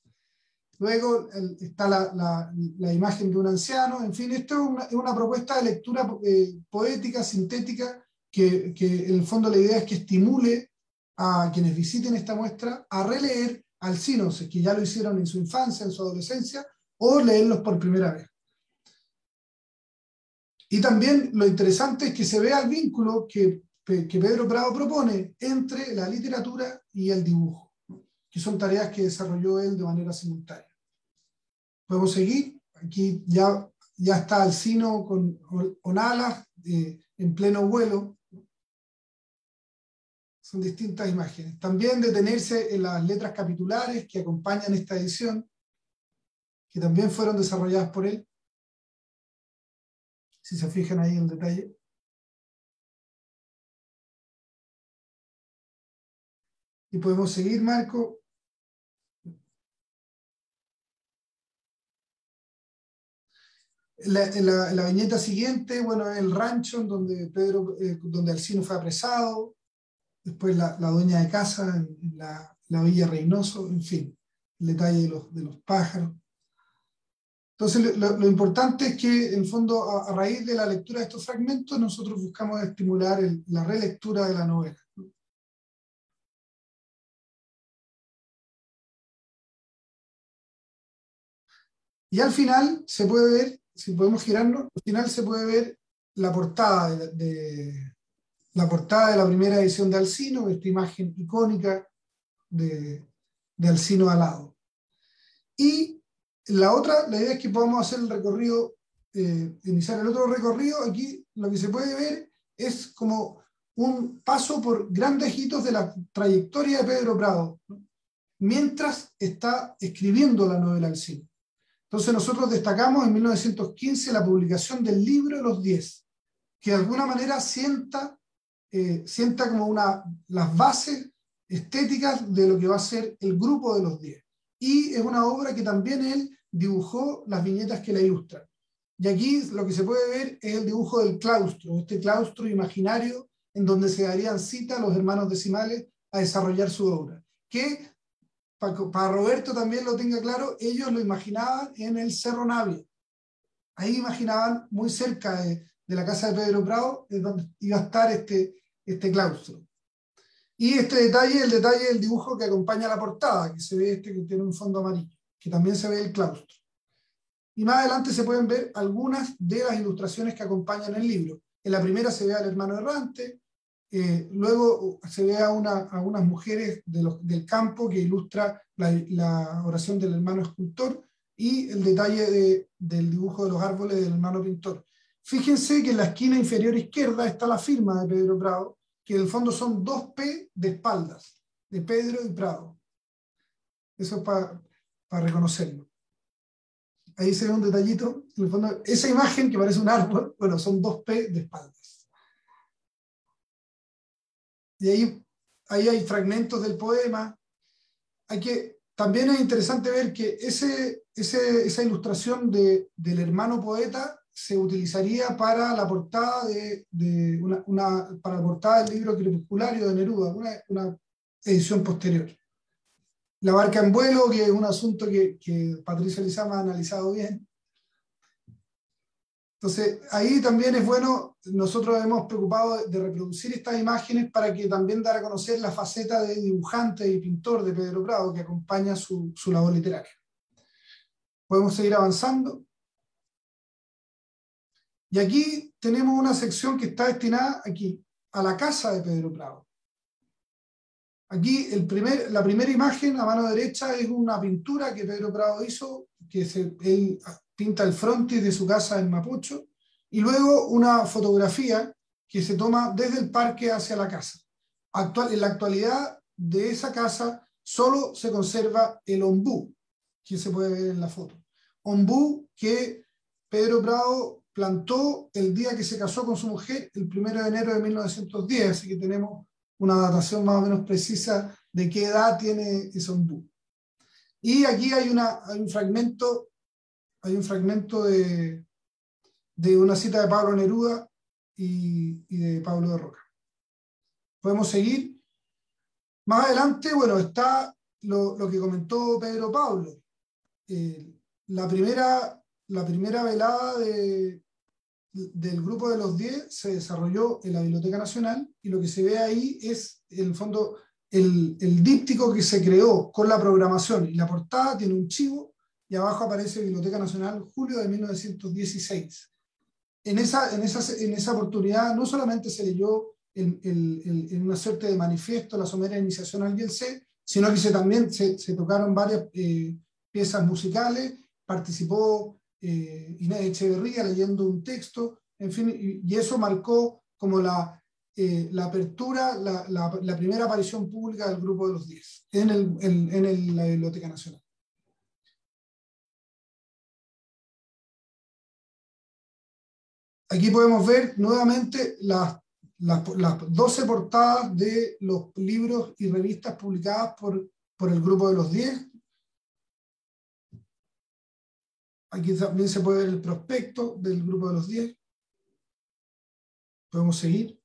Luego está la imagen de un anciano. En fin, esto es una propuesta de lectura poética, sintética, que en el fondo la idea es que estimule a quienes visiten esta muestra a releer Alcino, que ya lo hicieron en su infancia, en su adolescencia, o leerlos por primera vez. Y también lo interesante es que se vea el vínculo que Pedro Prado propone entre la literatura y el dibujo, que son tareas que desarrolló él de manera simultánea. Podemos seguir. Aquí ya está Alcino con alas en pleno vuelo. Son distintas imágenes. También detenerse en las letras capitulares que acompañan esta edición, que también fueron desarrolladas por él. Si se fijan ahí en el detalle. Y podemos seguir, Marco. La viñeta siguiente, bueno, es el rancho en donde donde Alcino fue apresado, después la dueña de casa en la Villa Reynoso, en fin, el detalle de los pájaros. Entonces, lo importante es que, en el fondo, a raíz de la lectura de estos fragmentos, nosotros buscamos estimular la relectura de la novela. Y al final se puede ver, si podemos girarnos, al final se puede ver la portada la portada de la primera edición de Alcino, esta imagen icónica de Alcino alado. Y la idea es que podamos hacer el recorrido, iniciar el otro recorrido. Aquí lo que se puede ver es como un paso por grandes hitos de la trayectoria de Pedro Prado, ¿no?, mientras está escribiendo la novela Alcino. Entonces nosotros destacamos en 1915 la publicación del libro de los 10, que de alguna manera sienta como las bases estéticas de lo que va a ser el grupo de los 10. Y es una obra que también él dibujó las viñetas que la ilustran. Y aquí lo que se puede ver es el dibujo del claustro, este claustro imaginario en donde se darían cita a los hermanos decimales a desarrollar su obra. Que, para Roberto también lo tenga claro, ellos lo imaginaban en el Cerro Navia. Ahí imaginaban, muy cerca de la casa de Pedro Prado, es donde iba a estar este claustro. Y el detalle del dibujo que acompaña la portada, que se ve que tiene un fondo amarillo, que también se ve el claustro. Y más adelante se pueden ver algunas de las ilustraciones que acompañan el libro. En la primera se ve al hermano errante, luego se ve a unas mujeres del campo que ilustra la oración del hermano escultor y el detalle del dibujo de los árboles del hermano pintor. Fíjense que en la esquina inferior izquierda está la firma de Pedro Prado, que en el fondo son 2 P de espaldas, de Pedro y Prado. Eso es para reconocerlo. Ahí se ve un detallito, en el fondo, esa imagen que parece un árbol, bueno, son 2 P de espaldas. Y ahí hay fragmentos del poema. También es interesante ver que esa ilustración del hermano poeta se utilizaría para la portada para la portada del libro Crepusculario de Neruda, una edición posterior. La barca en vuelo, que es un asunto que Patricio Lizama ha analizado bien. Entonces, ahí también es bueno, nosotros hemos preocupado de reproducir estas imágenes para que también dar a conocer la faceta de dibujante y pintor de Pedro Prado, que acompaña su labor literaria. Podemos seguir avanzando. Y aquí tenemos una sección que está destinada aquí, a la casa de Pedro Prado. Aquí la primera imagen a mano derecha es una pintura que Pedro Prado hizo, que él pinta el frontis de su casa en Mapocho, y luego una fotografía que se toma desde el parque hacia la casa. En la actualidad de esa casa solo se conserva el ombú, que se puede ver en la foto. Ombú que Pedro Prado plantó el día que se casó con su mujer, el 1 de enero de 1910, así que tenemos una datación más o menos precisa de qué edad tiene ese ombú. Y aquí hay un fragmento de una cita de Pablo Neruda y de Pablo de Roca. Podemos seguir. Más adelante, bueno, está lo que comentó Pedro Pablo. La primera velada del grupo de los 10 se desarrolló en la Biblioteca Nacional, y lo que se ve ahí es, en el fondo, el díptico que se creó con la programación, y la portada tiene un chivo y abajo aparece Biblioteca Nacional, julio de 1916. En esa oportunidad no solamente se leyó en una suerte de manifiesto la somera iniciación al YLC, sino que también se tocaron varias piezas musicales, participó Inés Echeverría leyendo un texto, en fin, y eso marcó como la apertura, la primera aparición pública del grupo de los 10 en la Biblioteca Nacional. Aquí podemos ver nuevamente las 12 portadas de los libros y revistas publicadas por el Grupo de los 10. Aquí también se puede ver el prospecto del Grupo de los 10. Podemos seguir.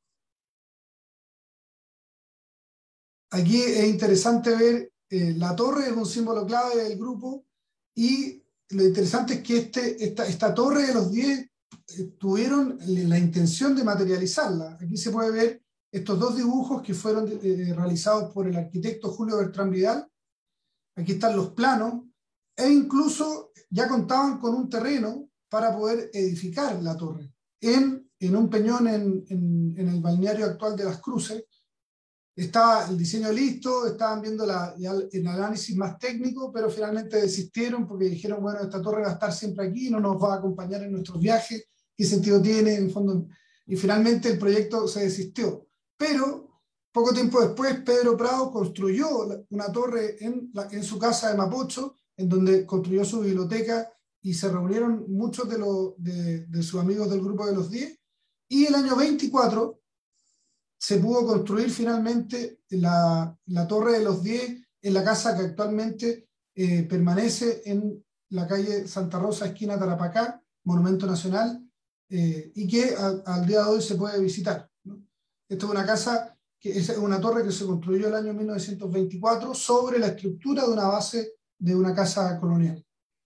Aquí es interesante ver la torre, es un símbolo clave del grupo, y lo interesante es que esta torre de los 10 tuvieron la intención de materializarla. Aquí se puede ver estos dos dibujos que fueron realizados por el arquitecto Julio Bertrán Vidal. Aquí están los planos, e incluso ya contaban con un terreno para poder edificar la torre en un peñón en el balneario actual de Las Cruces. Estaba el diseño listo, estaban viendo el análisis más técnico, pero finalmente desistieron porque dijeron, bueno, esta torre va a estar siempre aquí, no nos va a acompañar en nuestros viajes, ¿qué sentido tiene en el fondo? Y finalmente el proyecto se desistió. Pero poco tiempo después Pedro Prado construyó una torre en su casa de Mapocho, en donde construyó su biblioteca, y se reunieron muchos de sus amigos del Grupo de los 10, y el año 24 se pudo construir finalmente la Torre de los 10 en la casa que actualmente permanece en la calle Santa Rosa, esquina Tarapacá, Monumento Nacional, y que al día de hoy se puede visitar, ¿no? Esta es una casa, es una torre que se construyó el año 1924 sobre la estructura de una base de una casa colonial.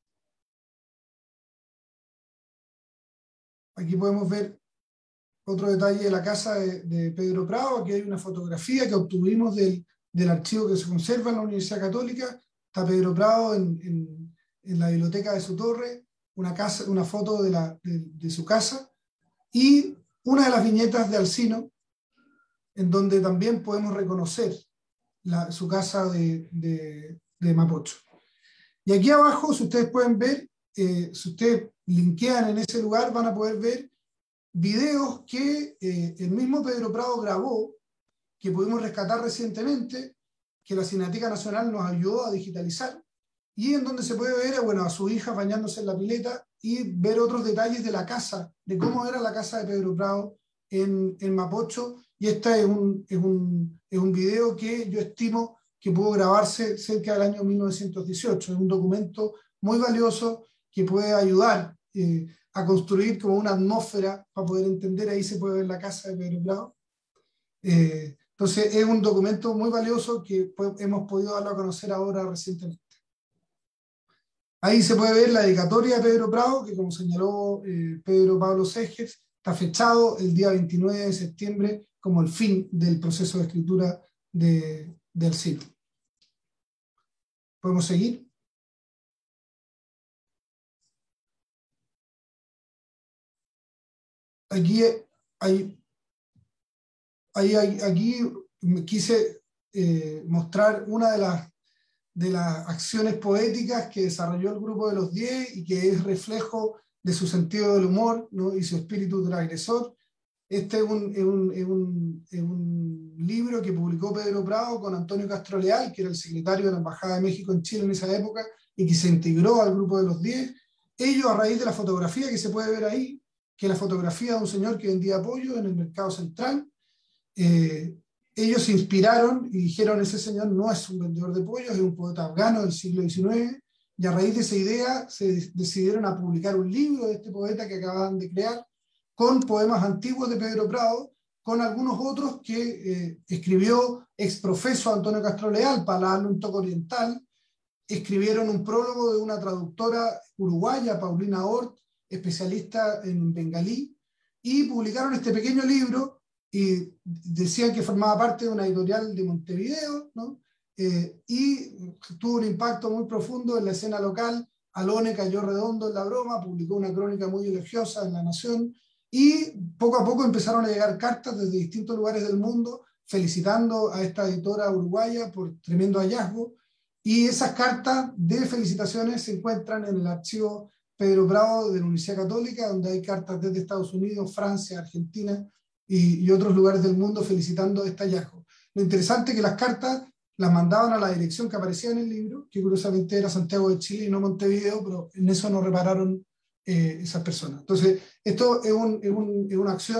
Aquí podemos ver otro detalle de la casa de Pedro Prado. Aquí hay una fotografía que obtuvimos del archivo que se conserva en la Universidad Católica. Está Pedro Prado en la biblioteca de su torre, una foto de su casa, y una de las viñetas de Alcino, en donde también podemos reconocer su casa de Mapocho. Y aquí abajo, si ustedes pueden ver, si ustedes linkean en ese lugar, van a poder ver videos que el mismo Pedro Prado grabó, que pudimos rescatar recientemente, que la Cinemateca Nacional nos ayudó a digitalizar, y en donde se puede ver a su hija bañándose en la pileta y ver otros detalles de la casa, de cómo era la casa de Pedro Prado en Mapocho. Y este es un video que yo estimo que pudo grabarse cerca del año 1918. Es un documento muy valioso que puede ayudar a construir como una atmósfera para poder entender. Ahí se puede ver la casa de Pedro Prado. Entonces es un documento muy valioso que hemos podido darlo a conocer ahora recientemente. Ahí se puede ver la dedicatoria de Pedro Prado, que como señaló Pedro Pablo Seges, está fechado el día 29 de septiembre como el fin del proceso de escritura del Alcino. ¿Podemos seguir? Aquí quise mostrar una de las acciones poéticas que desarrolló el Grupo de los 10 y que es reflejo de su sentido del humor, ¿no? Y su espíritu transgresor. Este es un libro que publicó Pedro Prado con Antonio Castro Leal, que era el secretario de la Embajada de México en Chile en esa época, y que se integró al Grupo de los 10. Ello a raíz de la fotografía que se puede ver ahí, que es la fotografía de un señor que vendía pollo en el mercado central. Ellos se inspiraron y dijeron, ese señor no es un vendedor de pollos, es un poeta afgano del siglo XIX, y a raíz de esa idea se decidieron a publicar un libro de este poeta que acababan de crear, con poemas antiguos de Pedro Prado, con algunos otros que escribió ex profeso Antonio Castro Leal para darle un toque oriental. Escribieron un prólogo de una traductora uruguaya, Paulina Hort, especialista en bengalí, y publicaron este pequeño libro, y decían que formaba parte de una editorial de Montevideo, ¿no? Y tuvo un impacto muy profundo en la escena local. Alone cayó redondo en la broma, publicó una crónica muy elogiosa en La Nación, y poco a poco empezaron a llegar cartas desde distintos lugares del mundo felicitando a esta editora uruguaya por tremendo hallazgo, y esas cartas de felicitaciones se encuentran en el archivo Pedro Prado de la Universidad Católica, donde hay cartas desde Estados Unidos, Francia, Argentina y otros lugares del mundo felicitando este hallazgo. Lo interesante es que las cartas las mandaban a la dirección que aparecía en el libro, que curiosamente era Santiago de Chile y no Montevideo, pero en eso no repararon esas personas. Entonces, esto es una acción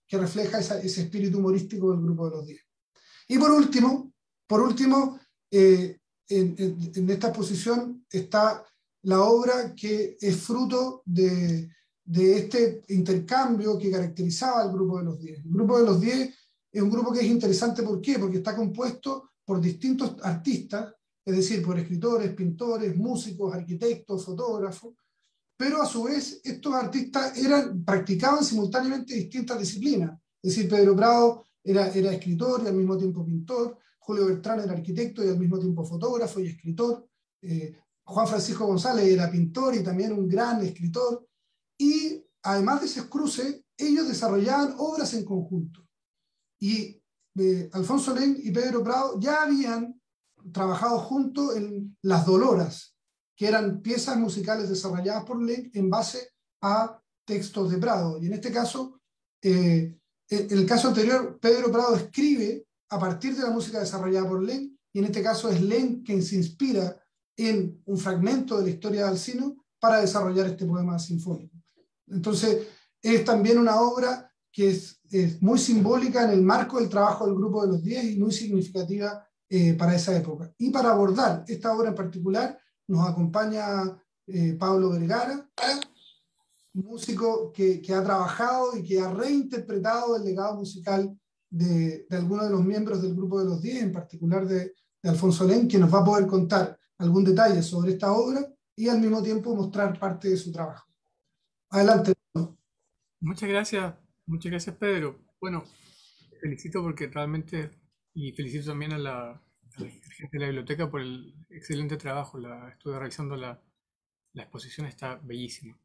que refleja ese espíritu humorístico del Grupo de los 10. Y por último en esta exposición está la obra que es fruto de este intercambio que caracterizaba al Grupo de los 10. El Grupo de los 10 es un grupo que es interesante, ¿por qué? Porque está compuesto por distintos artistas, es decir, por escritores, pintores, músicos, arquitectos, fotógrafos, pero a su vez estos artistas practicaban simultáneamente distintas disciplinas. Es decir, Pedro Prado era escritor y al mismo tiempo pintor, Julio Bertrán era arquitecto y al mismo tiempo fotógrafo y escritor, Juan Francisco González era pintor y también un gran escritor, y además de esos cruces, ellos desarrollaban obras en conjunto. Y Alfonso Leng y Pedro Prado ya habían trabajado juntos en Las Doloras, que eran piezas musicales desarrolladas por Leng en base a textos de Prado. Y en este caso, en el caso anterior, Pedro Prado escribe a partir de la música desarrollada por Leng, y en este caso es Leng quien se inspira en un fragmento de la historia de Alcino para desarrollar este poema sinfónico. Entonces, es también una obra que es muy simbólica en el marco del trabajo del Grupo de los 10 y muy significativa para esa época. Y para abordar esta obra en particular, nos acompaña Pablo Vergara, músico que ha trabajado y que ha reinterpretado el legado musical de algunos de los miembros del Grupo de los 10, en particular de Alfonso Leng, que nos va a poder contar algún detalle sobre esta obra y al mismo tiempo mostrar parte de su trabajo. Adelante. Muchas gracias Pedro. Bueno, felicito porque realmente, y felicito también a la gente de la biblioteca por el excelente trabajo. Estuve revisando la exposición, está bellísima.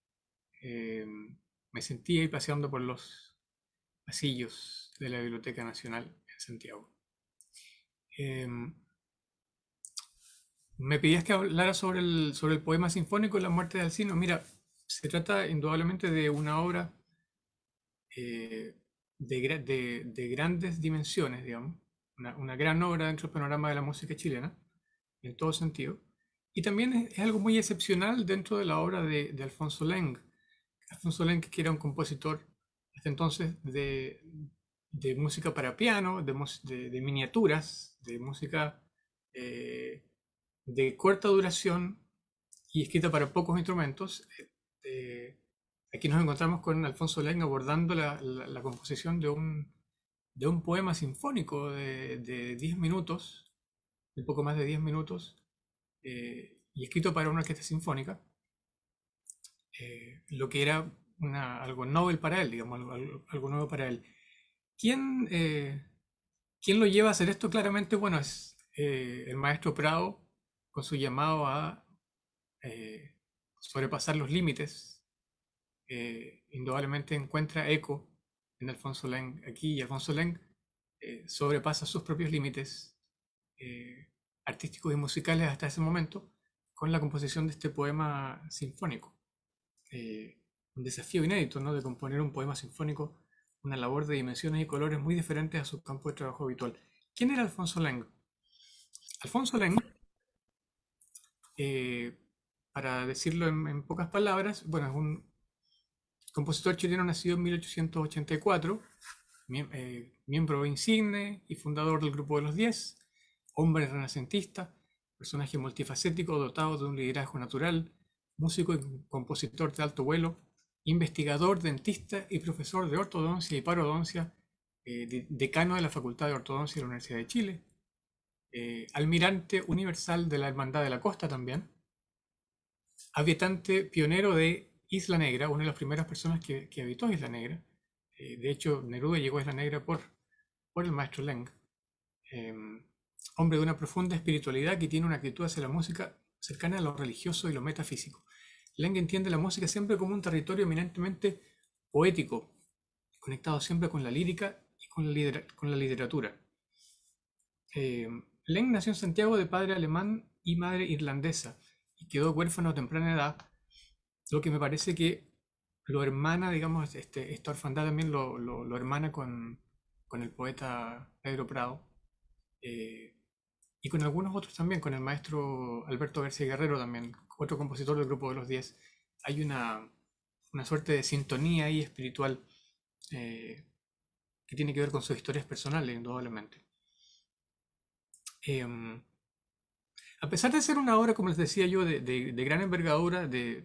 Me sentí ahí paseando por los pasillos de la Biblioteca Nacional en Santiago. Me pedías que hablara sobre el poema sinfónico La muerte de Alcino. Mira, se trata indudablemente de una obra de grandes dimensiones, digamos, una gran obra dentro del panorama de la música chilena, en todo sentido. Y también es algo muy excepcional dentro de la obra de Alfonso Leng. Alfonso Leng, que era un compositor hasta entonces de música para piano, de miniaturas, de música de corta duración y escrita para pocos instrumentos. Aquí nos encontramos con Alfonso Leng abordando la composición de un poema sinfónico de 10 minutos, un poco más de 10 minutos, y escrito para una orquesta sinfónica, lo que era algo novel para él, digamos, algo nuevo para él. ¿Quién lo lleva a hacer esto? Claramente, bueno, es el maestro Prado, con su llamado a sobrepasar los límites. Indudablemente encuentra eco en Alfonso Leng aquí, y Alfonso Leng sobrepasa sus propios límites artísticos y musicales hasta ese momento con la composición de este poema sinfónico. Un desafío inédito, ¿no?, de componer un poema sinfónico, una labor de dimensiones y colores muy diferentes a su campo de trabajo habitual. ¿Quién era Alfonso Leng? Alfonso Leng, para decirlo en pocas palabras, bueno, es un compositor chileno nacido en 1884, miembro insigne y fundador del Grupo de los 10, hombre renacentista, personaje multifacético dotado de un liderazgo natural, músico y compositor de alto vuelo, investigador, dentista y profesor de ortodoncia y parodoncia, decano de la Facultad de Ortodoncia de la Universidad de Chile, almirante universal de la Hermandad de la Costa también, habitante pionero de Isla Negra, una de las primeras personas que habitó Isla Negra. De hecho, Neruda llegó a Isla Negra por el maestro Leng. Hombre de una profunda espiritualidad que tiene una actitud hacia la música cercana a lo religioso y lo metafísico. Leng entiende la música siempre como un territorio eminentemente poético, conectado siempre con la lírica y con la literatura. Leng nació en Santiago de padre alemán y madre irlandesa y quedó huérfano a temprana edad, lo que me parece que lo hermana, digamos, esta orfandad también lo hermana con el poeta Pedro Prado, y con algunos otros también, con el maestro Alberto García Guerrero también, otro compositor del Grupo de los 10. Hay una suerte de sintonía ahí espiritual que tiene que ver con sus historias personales, indudablemente. A pesar de ser una obra, como les decía yo, de gran envergadura, de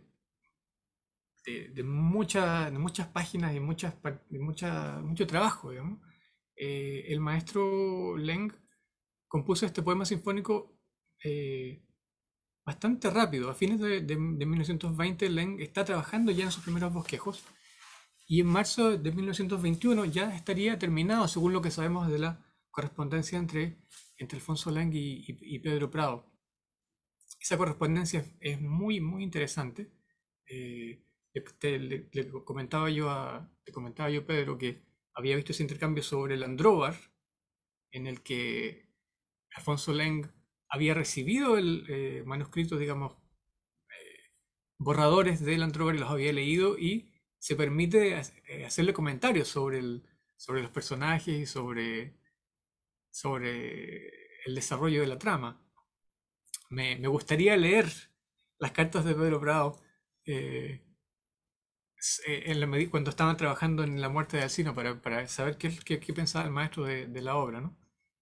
muchas páginas y mucho trabajo, digamos, el maestro Leng compuso este poema sinfónico bastante rápido. A fines de 1920, Leng está trabajando ya en sus primeros bosquejos y en marzo de 1921 ya estaría terminado, según lo que sabemos de la correspondencia entre Alfonso Leng y Pedro Prado. Esa correspondencia es muy, muy interesante. Le comentaba yo, Pedro, que había visto ese intercambio sobre el Andróvar, en el que Alfonso Leng había recibido el manuscrito, digamos, borradores del Andróvar y los había leído, y se permite hacerle comentarios sobre los personajes y sobre el desarrollo de la trama. Me gustaría leer las cartas de Pedro Prado cuando estaban trabajando en La muerte de Alcino para saber qué pensaba el maestro de la obra, ¿no?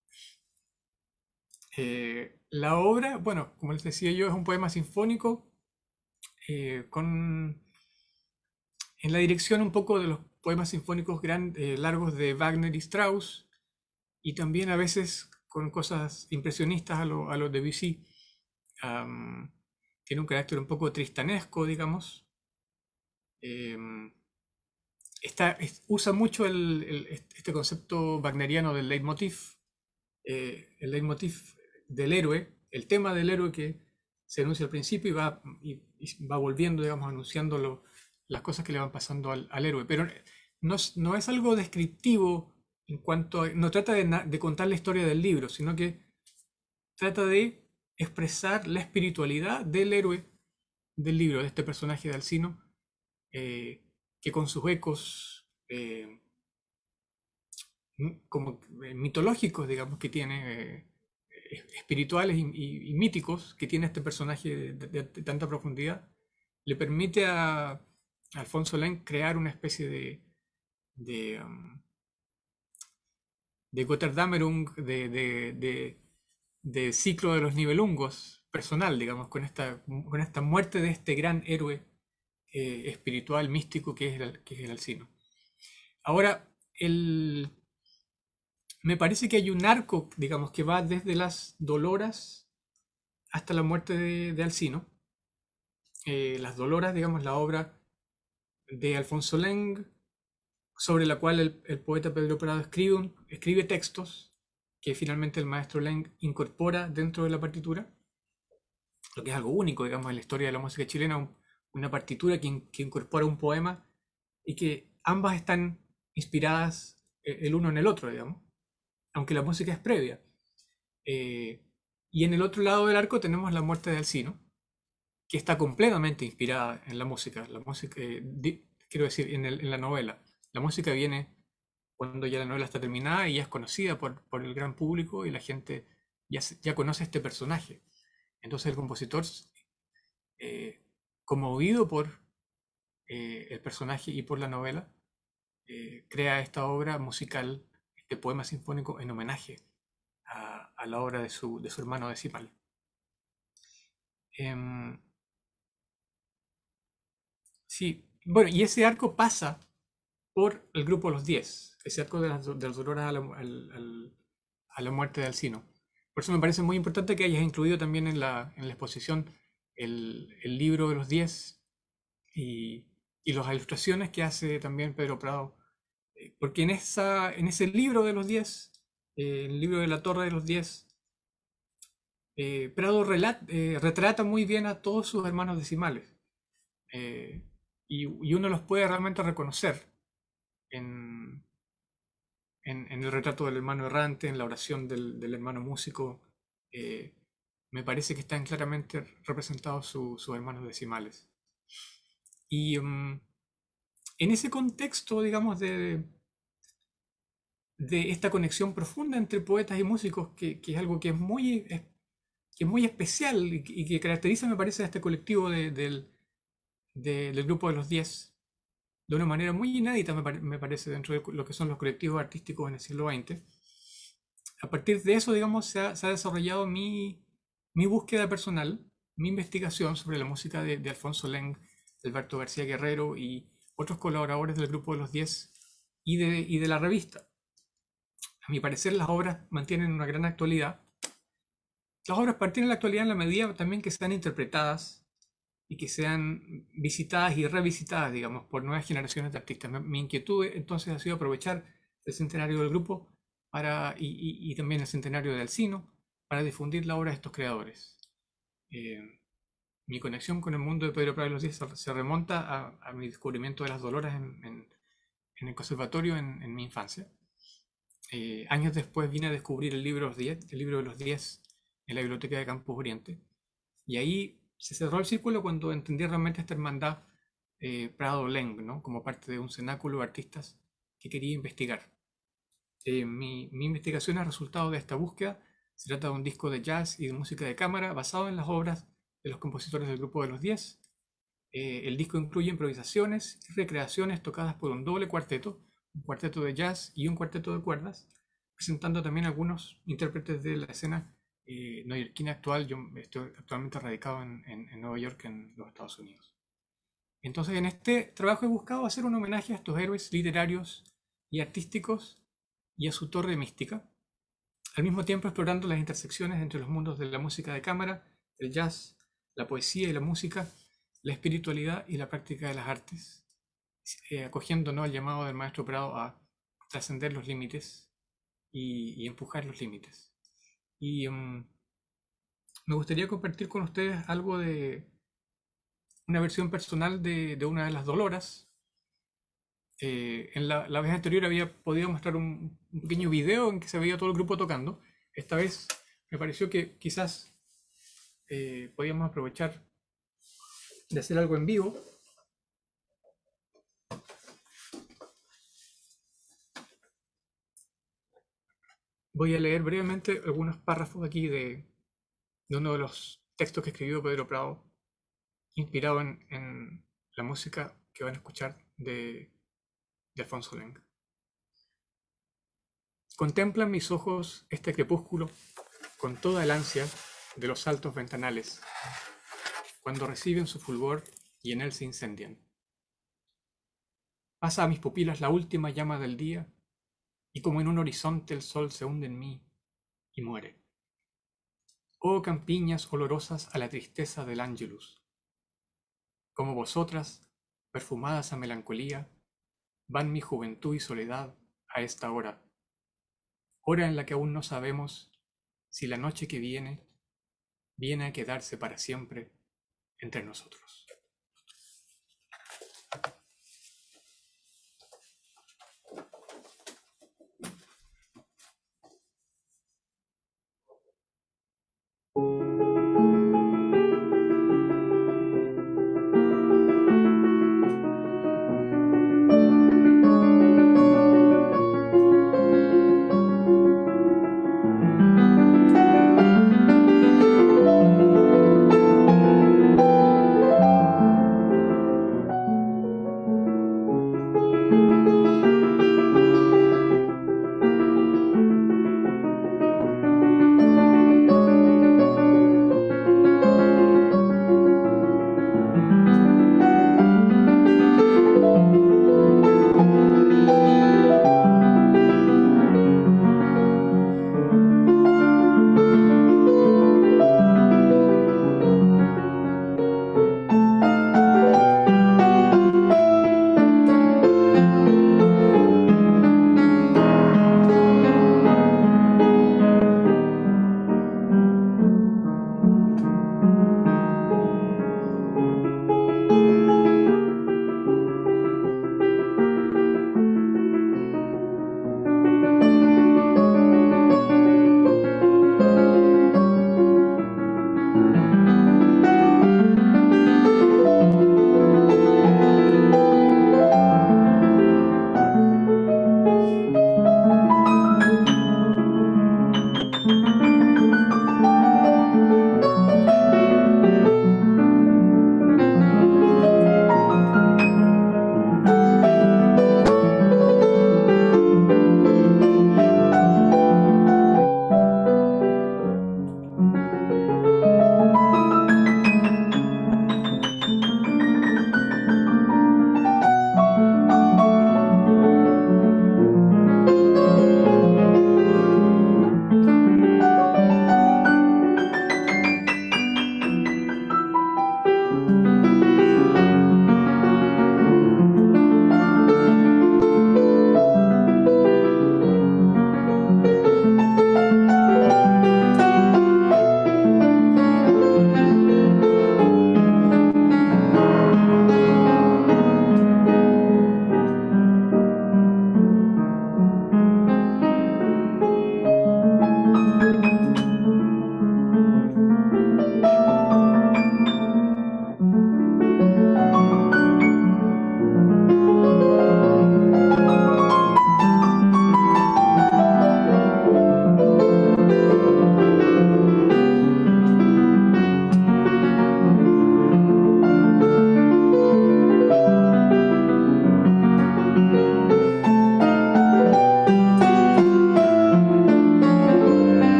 La obra, bueno, como les decía yo, es un poema sinfónico en la dirección un poco de los poemas sinfónicos largos de Wagner y Strauss, y también a veces con cosas impresionistas a lo de Debussy. Tiene un carácter un poco tristanesco, digamos. Usa mucho este concepto wagneriano del leitmotiv, el leitmotiv del héroe, el tema del héroe que se enuncia al principio y va volviendo, digamos, anunciando las cosas que le van pasando al héroe. Pero no es algo descriptivo en cuanto no trata de contar la historia del libro, sino que trata de expresar la espiritualidad del héroe del libro, de este personaje de Alcino, que con sus ecos como mitológicos, digamos, que tiene, espirituales y míticos, que tiene este personaje de tanta profundidad, le permite a Alfonso Leng crear una especie de Götterdämmerung, de ciclo de los Nibelungos personal, digamos, con esta muerte de este gran héroe espiritual, místico que es el Alcino. Ahora, me parece que hay un arco, digamos, que va desde las Doloras hasta la muerte de Alcino. Las Doloras, digamos, la obra de Alfonso Leng, sobre la cual el poeta Pedro Prado escribe textos que finalmente el maestro Leng incorpora dentro de la partitura, lo que es algo único, digamos, en la historia de la música chilena, una partitura que incorpora un poema y que ambas están inspiradas el uno en el otro, digamos, aunque la música es previa. Y en el otro lado del arco tenemos La muerte de Alcino, que está completamente inspirada en la música, quiero decir, en la novela. La música viene cuando ya la novela está terminada y ya es conocida por el gran público y la gente ya conoce a este personaje. Entonces el compositor, conmovido por el personaje y por la novela, crea esta obra musical, este poema sinfónico en homenaje a la obra de su hermano decimal. Sí, bueno, y ese arco pasa por el grupo Los 10, ese arco de las Doloras a la muerte de Alcino. Por eso me parece muy importante que hayas incluido también en la exposición el libro de Los 10 y las ilustraciones que hace también Pedro Prado. Porque en ese libro de Los 10, el libro de la Torre de los 10, Prado retrata muy bien a todos sus hermanos decimales. Y uno los puede realmente reconocer en el retrato del hermano errante, en la oración del hermano músico. Me parece que están claramente representados sus hermanos decimales. Y en ese contexto, digamos, de esta conexión profunda entre poetas y músicos, que es algo que es muy especial y que caracteriza, me parece, a este colectivo del grupo de Los 10, de una manera muy inédita, me parece, dentro de lo que son los colectivos artísticos en el siglo XX. A partir de eso, digamos, se ha desarrollado mi búsqueda personal, mi investigación sobre la música de Alfonso Leng, Alberto García Guerrero y otros colaboradores del Grupo de los 10 y de la revista. A mi parecer, las obras mantienen una gran actualidad. Las obras mantienen la actualidad en la medida también que sean interpretadas y que sean visitadas y revisitadas, digamos, por nuevas generaciones de artistas. Mi inquietud entonces ha sido aprovechar el centenario del grupo y también el centenario del Alsino para difundir la obra de estos creadores. Mi conexión con el mundo de Pedro Prado de los 10 se remonta a mi descubrimiento de las Doloras en el conservatorio en mi infancia. Años después vine a descubrir el libro de los 10 en la biblioteca de Campus Oriente, y ahí se cerró el círculo cuando entendí realmente esta hermandad Prado-Leng, ¿no? Como parte de un cenáculo de artistas que quería investigar. Mi investigación es resultado de esta búsqueda. Se trata de un disco de jazz y de música de cámara basado en las obras de los compositores del Grupo de los 10. El disco incluye improvisaciones y recreaciones tocadas por un doble cuarteto, un cuarteto de jazz y un cuarteto de cuerdas, presentando también algunos intérpretes de la escena neoyorquina actual. Yo estoy actualmente radicado en Nueva York, en los Estados Unidos. Entonces, en este trabajo he buscado hacer un homenaje a estos héroes literarios y artísticos y a su torre mística, al mismo tiempo explorando las intersecciones entre los mundos de la música de cámara, el jazz, la poesía y la música, la espiritualidad y la práctica de las artes, acogiendo, ¿no?, el llamado del maestro Prado a trascender los límites y empujar los límites. Y me gustaría compartir con ustedes algo de una versión personal de una de las Doloras. En la vez anterior había podido mostrar un pequeño video en que se veía todo el grupo tocando. Esta vez me pareció que quizás podíamos aprovechar de hacer algo en vivo. Voy a leer brevemente algunos párrafos aquí de uno de los textos que escribió Pedro Prado, inspirado en la música que van a escuchar de Alfonso Leng. Contemplan mis ojos este crepúsculo con toda el ansia de los altos ventanales, cuando reciben su fulgor y en él se incendian. Pasa a mis pupilas la última llama del día, y como en un horizonte el sol se hunde en mí y muere. Oh campiñas olorosas a la tristeza del Ángelus, como vosotras, perfumadas a melancolía, van mi juventud y soledad a esta hora, hora en la que aún no sabemos si la noche que viene a quedarse para siempre entre nosotros.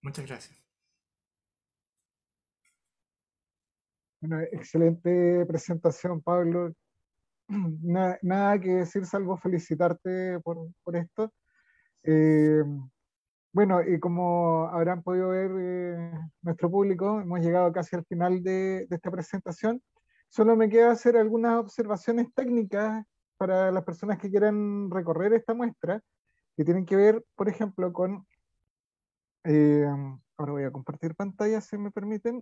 Muchas gracias. Bueno, excelente presentación, Pablo. Nada que decir salvo felicitarte por esto. Eh, bueno, y como habrán podido ver nuestro público, hemos llegado casi al final de esta presentación. Solo me queda hacer algunas observaciones técnicas para las personas que quieran recorrer esta muestra, que tienen que ver, por ejemplo, con... eh, ahora voy a compartir pantalla, si me permiten.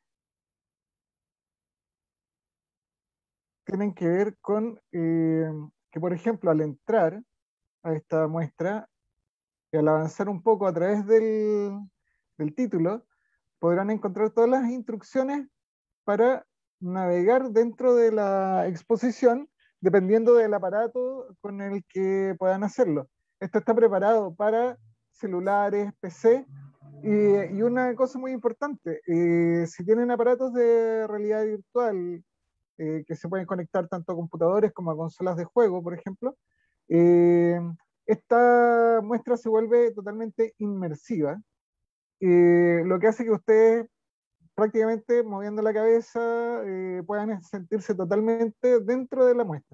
Tienen que ver con que, por ejemplo, al entrar a esta muestra y al avanzar un poco a través del título, podrán encontrar todas las instrucciones para navegar dentro de la exposición, dependiendo del aparato con el que puedan hacerlo. Esto está preparado para celulares, PC, y una cosa muy importante, si tienen aparatos de realidad virtual que se pueden conectar tanto a computadores como a consolas de juego, por ejemplo, eh, esta muestra se vuelve totalmente inmersiva, lo que hace que ustedes prácticamente moviendo la cabeza puedan sentirse totalmente dentro de la muestra.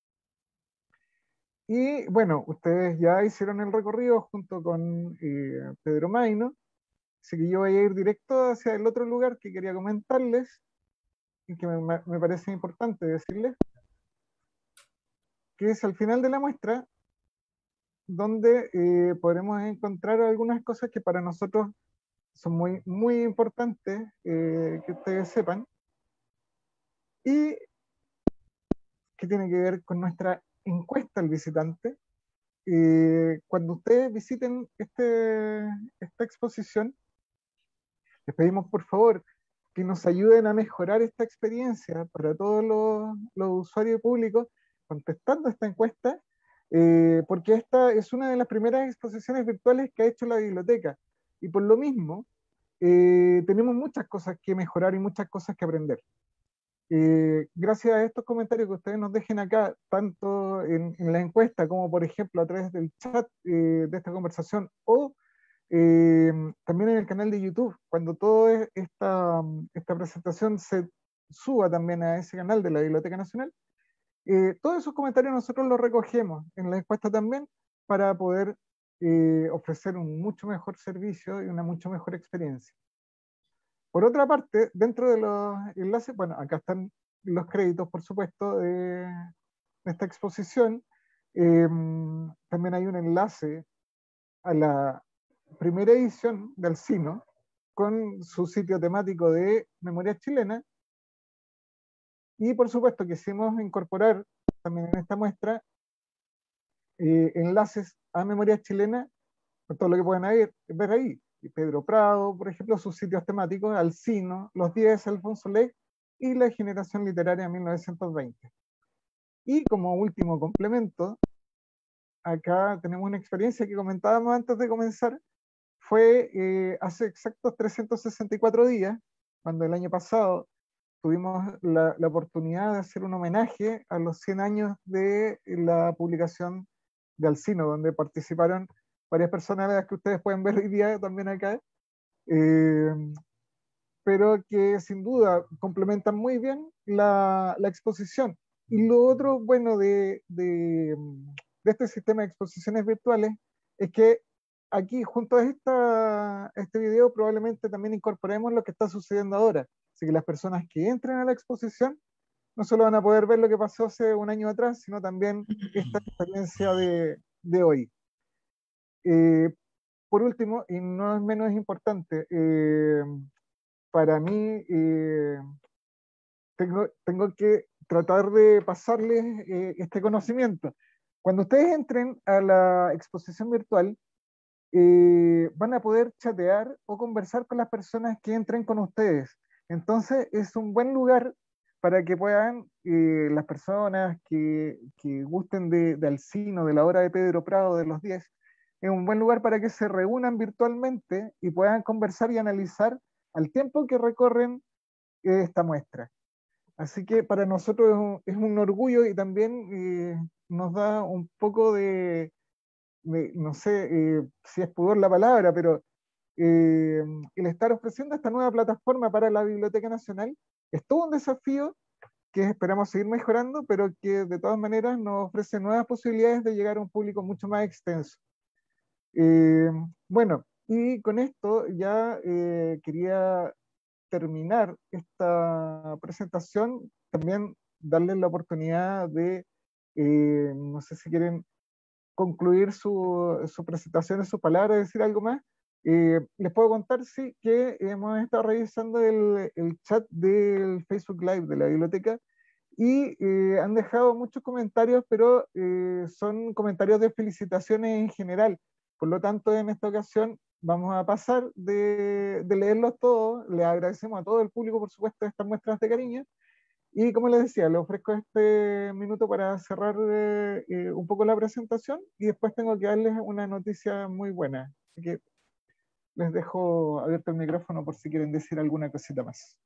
Y bueno, ustedes ya hicieron el recorrido junto con Pedro Maino, así que yo voy a ir directo hacia el otro lugar que quería comentarles y que me parece importante decirles, que es al final de la muestra, donde podremos encontrar algunas cosas que para nosotros son muy importantes que ustedes sepan, y que tiene que ver con nuestra encuesta al visitante. Cuando ustedes visiten esta exposición, les pedimos por favor que nos ayuden a mejorar esta experiencia para todos los usuarios públicos contestando esta encuesta, porque esta es una de las primeras exposiciones virtuales que ha hecho la biblioteca, y por lo mismo tenemos muchas cosas que mejorar y muchas cosas que aprender. Gracias a estos comentarios que ustedes nos dejen acá, tanto en la encuesta como por ejemplo a través del chat de esta conversación, o también en el canal de YouTube, cuando toda esta presentación se suba también a ese canal de la Biblioteca Nacional, todos esos comentarios nosotros los recogemos en la encuesta también para poder ofrecer un mucho mejor servicio y una mucho mejor experiencia. Por otra parte, dentro de los enlaces, bueno, acá están los créditos, por supuesto, de esta exposición. También hay un enlace a la primera edición de Alcino con su sitio temático de Memoria Chilena. Y por supuesto quisimos incorporar también en esta muestra enlaces a Memoria Chilena, con todo lo que pueden ver ahí. Pedro Prado, por ejemplo, sus sitios temáticos, Alcino, Los 10, Alfonso Ley y la Generación Literaria 1920. Y como último complemento, acá tenemos una experiencia que comentábamos antes de comenzar. Fue hace exactos 364 días, cuando el año pasado tuvimos la oportunidad de hacer un homenaje a los 100 años de la publicación de Alcino, donde participaron varias personas, las que ustedes pueden ver hoy día también acá, pero que sin duda complementan muy bien la exposición. Y lo otro bueno de este sistema de exposiciones virtuales es que aquí, junto a este video, probablemente también incorporemos lo que está sucediendo ahora. Así que las personas que entren a la exposición no solo van a poder ver lo que pasó hace un año atrás, sino también esta experiencia de hoy. Por último, y no es menos importante, para mí tengo que tratar de pasarles este conocimiento. Cuando ustedes entren a la exposición virtual, van a poder chatear o conversar con las personas que entren con ustedes. Entonces es un buen lugar para que puedan las personas que gusten de Alcino, de la obra de Pedro Prado, de los 10, es un buen lugar para que se reúnan virtualmente y puedan conversar y analizar al tiempo que recorren esta muestra. Así que para nosotros es un orgullo y también nos da un poco de no sé si es pudor la palabra, pero el estar ofreciendo esta nueva plataforma para la Biblioteca Nacional es todo un desafío que esperamos seguir mejorando, pero que de todas maneras nos ofrece nuevas posibilidades de llegar a un público mucho más extenso. Bueno, y con esto ya quería terminar esta presentación, también darles la oportunidad de, no sé si quieren concluir su presentación, su palabra, decir algo más. Les puedo contar, sí, que hemos estado revisando el chat del Facebook Live de la biblioteca y han dejado muchos comentarios, pero son comentarios de felicitaciones en general. Por lo tanto, en esta ocasión vamos a pasar de leerlos todos. Les agradecemos a todo el público, por supuesto, estas muestras de cariño. Y como les decía, les ofrezco este minuto para cerrar un poco la presentación y después tengo que darles una noticia muy buena. Así que les dejo abierto el micrófono por si quieren decir alguna cosita más.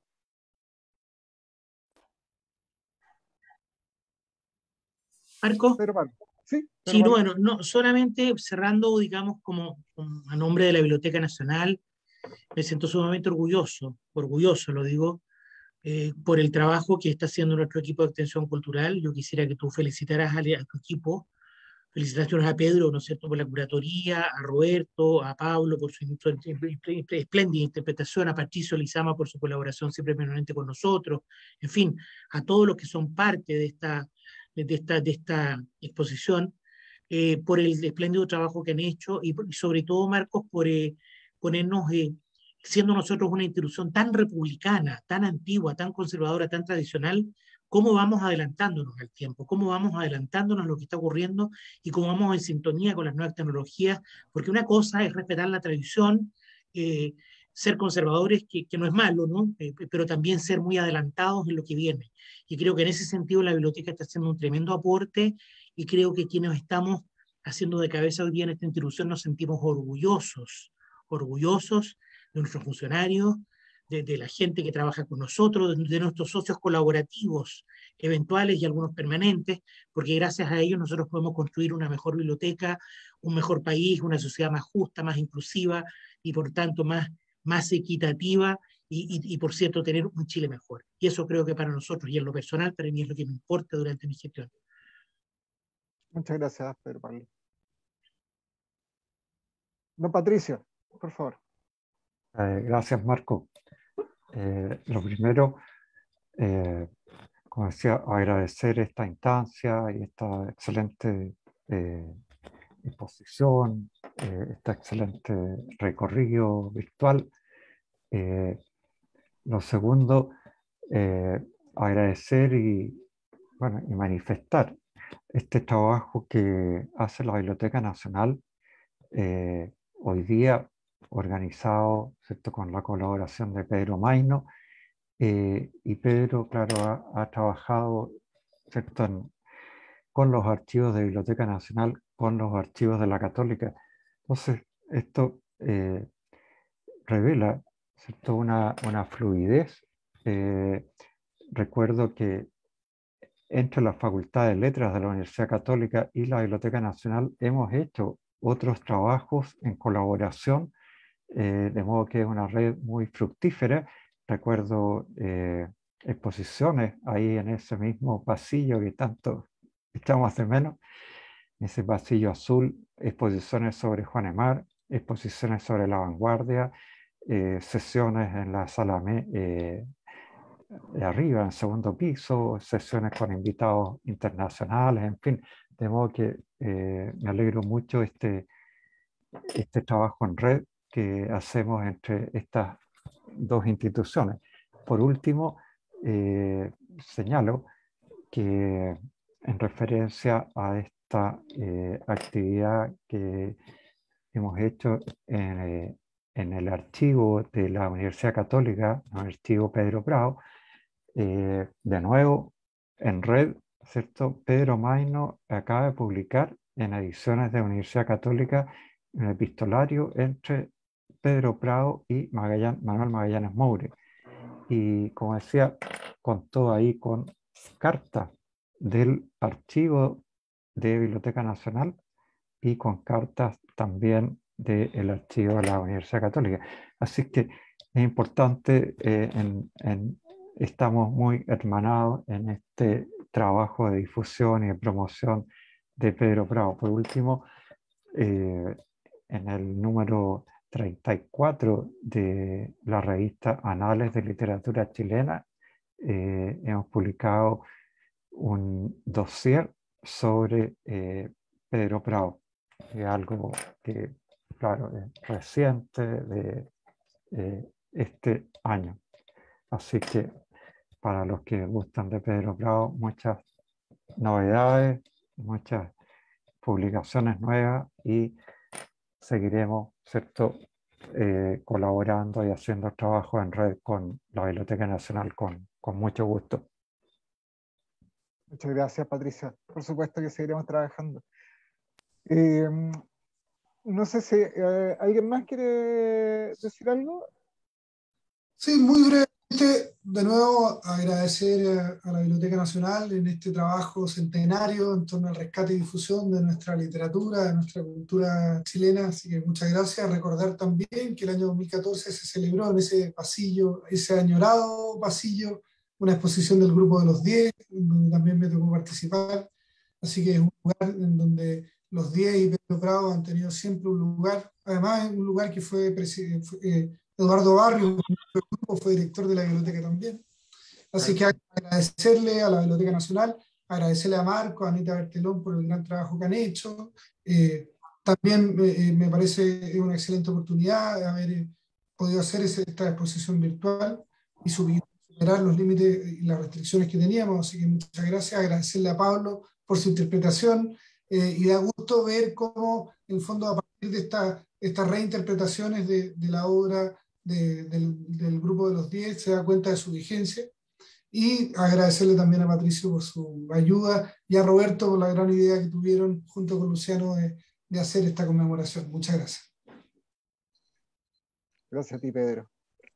Marco. Pedro Pablo. Sí, Sí, no, bueno, no, solamente cerrando, digamos, como a nombre de la Biblioteca Nacional, me siento sumamente orgulloso lo digo, por el trabajo que está haciendo nuestro equipo de extensión cultural. Yo quisiera que tú felicitaras a tu equipo, felicitaciones a Pedro, ¿no es cierto?, por la curatoría, a Roberto, a Pablo por su espléndida interpretación, a Patricio Lizama por su colaboración siempre permanente con nosotros, en fin, a todos los que son parte de esta exposición, por el espléndido trabajo que han hecho y sobre todo, Marcos, por ponernos, siendo nosotros una institución tan republicana, tan antigua, tan conservadora, tan tradicional, cómo vamos adelantándonos al tiempo, cómo vamos adelantándonos a lo que está ocurriendo y cómo vamos en sintonía con las nuevas tecnologías, porque una cosa es respetar la tradición, ser conservadores, que no es malo, ¿no? Pero también ser muy adelantados en lo que viene. Y creo que en ese sentido la biblioteca está haciendo un tremendo aporte y creo que quienes estamos haciendo de cabeza hoy día en esta institución nos sentimos orgullosos de nuestros funcionarios, de la gente que trabaja con nosotros, de nuestros socios colaborativos eventuales y algunos permanentes, porque gracias a ellos nosotros podemos construir una mejor biblioteca, un mejor país, una sociedad más justa, más inclusiva y por tanto más equitativa y por cierto tener un Chile mejor. Y eso creo que para nosotros y en lo personal, para mí es lo que me importa durante mi gestión. Muchas gracias, Pedro Pablo. Don Patricio, por favor. Gracias, Marco. Lo primero, como decía, agradecer esta instancia y esta excelente exposición, este excelente recorrido virtual. Lo segundo, agradecer y manifestar este trabajo que hace la Biblioteca Nacional hoy día, organizado, ¿cierto?, con la colaboración de Pedro Maino, y Pedro, claro, ha trabajado, ¿cierto?, con los archivos de Biblioteca Nacional, con los archivos de la Católica. Entonces, esto revela, ¿cierto?, una fluidez. Recuerdo que entre la Facultad de Letras de la Universidad Católica y la Biblioteca Nacional hemos hecho otros trabajos en colaboración, de modo que es una red muy fructífera. Recuerdo exposiciones ahí en ese mismo pasillo que tanto echamos de menos, ese pasillo azul, exposiciones sobre Juan Emar, exposiciones sobre la vanguardia, sesiones en la sala de arriba, en segundo piso, sesiones con invitados internacionales, en fin, de modo que me alegro mucho este trabajo en red que hacemos entre estas dos instituciones. Por último, señalo que en referencia a esta actividad que hemos hecho en el archivo de la Universidad Católica, el archivo Pedro Prado, de nuevo en red, ¿cierto? Pedro Maino acaba de publicar en ediciones de la Universidad Católica un epistolario entre Pedro Prado y Manuel Magallanes Moure. Y como decía, contó ahí con cartas del archivo de Biblioteca Nacional y con cartas también del archivo de la Universidad Católica. Así que es importante, estamos muy hermanados en este trabajo de difusión y de promoción de Pedro Prado. Por último, en el número 34 de la revista Anales de Literatura Chilena, hemos publicado un dossier sobre Pedro Prado, que es algo que, claro, es reciente de este año. Así que para los que gustan de Pedro Prado, muchas novedades, muchas publicaciones nuevas y seguiremos, ¿cierto? Colaborando y haciendo trabajo en red con la Biblioteca Nacional con mucho gusto. Muchas gracias, Patricia. Por supuesto que seguiremos trabajando. Eh, no sé si alguien más quiere decir algo. Sí, muy brevemente, de nuevo agradecer a la Biblioteca Nacional en este trabajo centenario en torno al rescate y difusión de nuestra literatura, de nuestra cultura chilena, así que muchas gracias. Recordar también que el año 2014 se celebró en ese pasillo, ese añorado pasillo, una exposición del Grupo de los 10, en donde también me tocó participar, así que es un lugar en donde los 10 y Pedro Prado han tenido siempre un lugar, además es un lugar que fue Eduardo Barrio fue director de la biblioteca también. Así que agradecerle a la Biblioteca Nacional, agradecerle a Marco, a Anita Bertelón por el gran trabajo que han hecho. También me parece una excelente oportunidad de haber podido hacer esta exposición virtual y superar los límites y las restricciones que teníamos. Así que muchas gracias, agradecerle a Pablo por su interpretación y da gusto ver cómo, en el fondo, a partir de estas reinterpretaciones de la obra del Grupo de los 10 se da cuenta de su vigencia, y agradecerle también a Patricio por su ayuda y a Roberto por la gran idea que tuvieron junto con Luciano de hacer esta conmemoración. Muchas gracias. Gracias a ti, Pedro.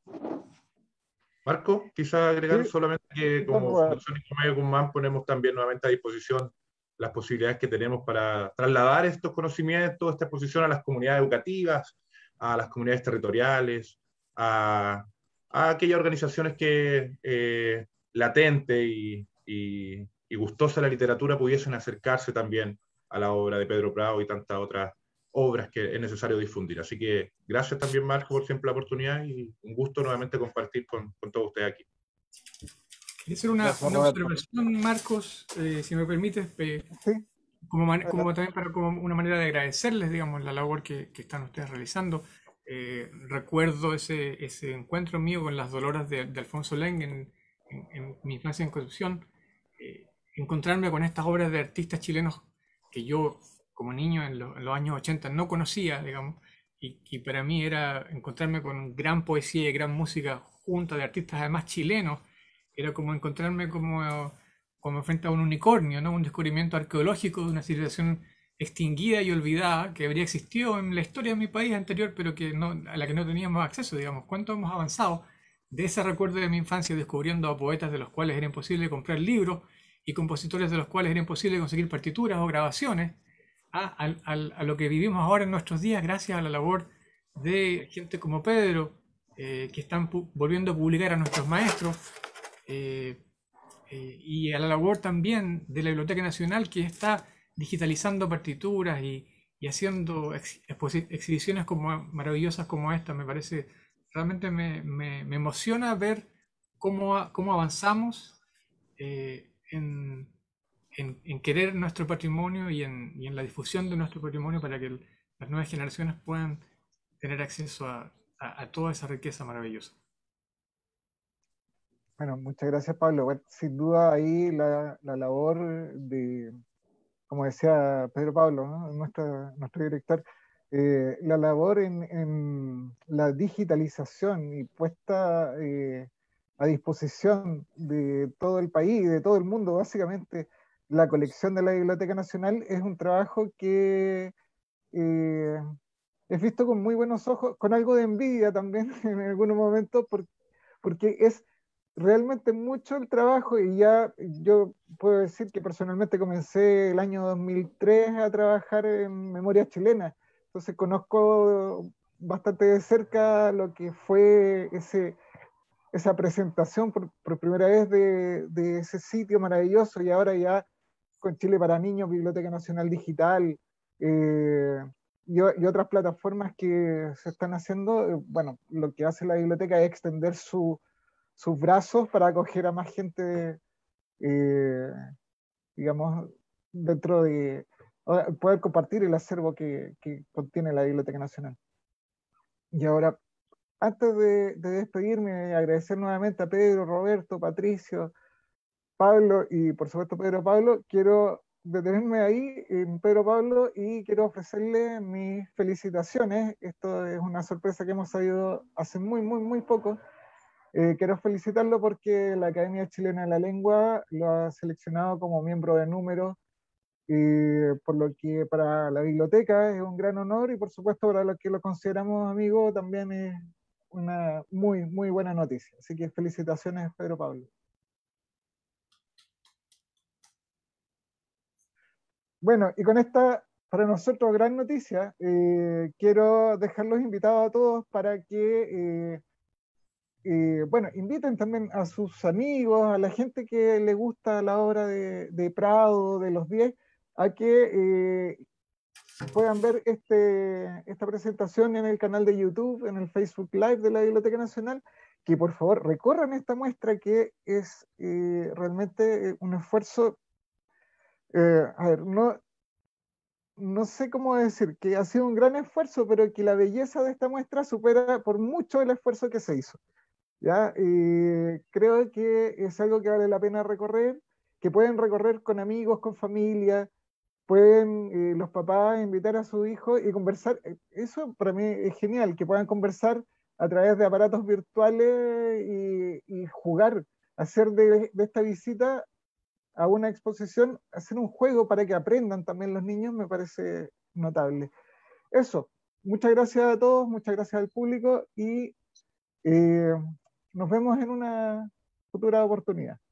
Marco, quizá agregar Sí, solamente que como Fundación Nicomedes Guzmán ponemos también nuevamente a disposición las posibilidades que tenemos para trasladar estos conocimientos, esta exposición a las comunidades educativas, a las comunidades territoriales, a aquellas organizaciones que latente y gustosa de la literatura pudiesen acercarse también a la obra de Pedro Prado y tantas otras obras que es necesario difundir. Así que gracias también, Marco, por siempre la oportunidad y un gusto nuevamente compartir con todos ustedes aquí. Quería hacer una observación, Marcos, si me permites, sí, como también como una manera de agradecerles, digamos, la labor que están ustedes realizando. Recuerdo ese encuentro mío con las Doloras de Alfonso Leng en mi infancia en Concepción, encontrarme con estas obras de artistas chilenos que yo como niño en los años 80 no conocía, digamos, y para mí era encontrarme con gran poesía y gran música junto de artistas además chilenos, era como encontrarme como frente a un unicornio, ¿no? Un descubrimiento arqueológico de una civilización extinguida y olvidada que habría existido en la historia de mi país anterior, pero a la que no teníamos acceso, digamos. ¿Cuánto hemos avanzado de ese recuerdo de mi infancia descubriendo a poetas de los cuales era imposible comprar libros y compositores de los cuales era imposible conseguir partituras o grabaciones, a lo que vivimos ahora en nuestros días gracias a la labor de gente como Pedro, que están volviendo a publicar a nuestros maestros, y a la labor también de la Biblioteca Nacional, que está digitalizando partituras y haciendo exhibiciones maravillosas como esta. Me parece, realmente me emociona ver cómo avanzamos en querer nuestro patrimonio y en la difusión de nuestro patrimonio para que las nuevas generaciones puedan tener acceso a toda esa riqueza maravillosa. Bueno, muchas gracias, Pablo. Bueno, sin duda ahí la labor de, como decía Pedro Pablo, ¿no? nuestro director, la labor en la digitalización y puesta a disposición de todo el país y de todo el mundo, básicamente, la colección de la Biblioteca Nacional es un trabajo que es visto con muy buenos ojos, con algo de envidia también en algunos momentos, porque es realmente mucho el trabajo y ya yo puedo decir que personalmente comencé el año 2003 a trabajar en Memoria Chilena entonces conozco bastante de cerca lo que fue esa presentación por primera vez de ese sitio maravilloso, y ahora ya con Chile para Niños, Biblioteca Nacional Digital, y otras plataformas que se están haciendo. Bueno, lo que hace la biblioteca es extender sus brazos para acoger a más gente, digamos, dentro de poder compartir el acervo que contiene la Biblioteca Nacional. Y ahora, antes de despedirme, agradecer nuevamente a Pedro, Roberto, Patricio, Pablo y por supuesto Pedro Pablo. Quiero detenerme ahí en Pedro Pablo y quiero ofrecerle mis felicitaciones. Esto es una sorpresa que hemos sabido hace muy poco. Quiero felicitarlo porque la Academia Chilena de la Lengua lo ha seleccionado como miembro de número, por lo que para la biblioteca es un gran honor, y por supuesto para los que lo consideramos amigos también es una muy buena noticia. Así que felicitaciones, Pedro Pablo. Bueno, y con esta, para nosotros, gran noticia, quiero dejarlos invitados a todos para que, bueno, inviten también a sus amigos, a la gente que le gusta la obra de Prado, de los 10, a que puedan ver esta presentación en el canal de YouTube, en el Facebook Live de la Biblioteca Nacional, que por favor recorran esta muestra, que es realmente un esfuerzo. A ver, no sé cómo decir, que ha sido un gran esfuerzo, pero que la belleza de esta muestra supera por mucho el esfuerzo que se hizo. ¿Ya? Creo que es algo que vale la pena recorrer, que pueden recorrer con amigos, con familia, pueden los papás invitar a su hijo y conversar. Eso para mí es genial, que puedan conversar a través de aparatos virtuales y jugar, hacer de esta visita a una exposición, hacer un juego para que aprendan también los niños, me parece notable. Eso, muchas gracias a todos, muchas gracias al público, y nos vemos en una futura oportunidad.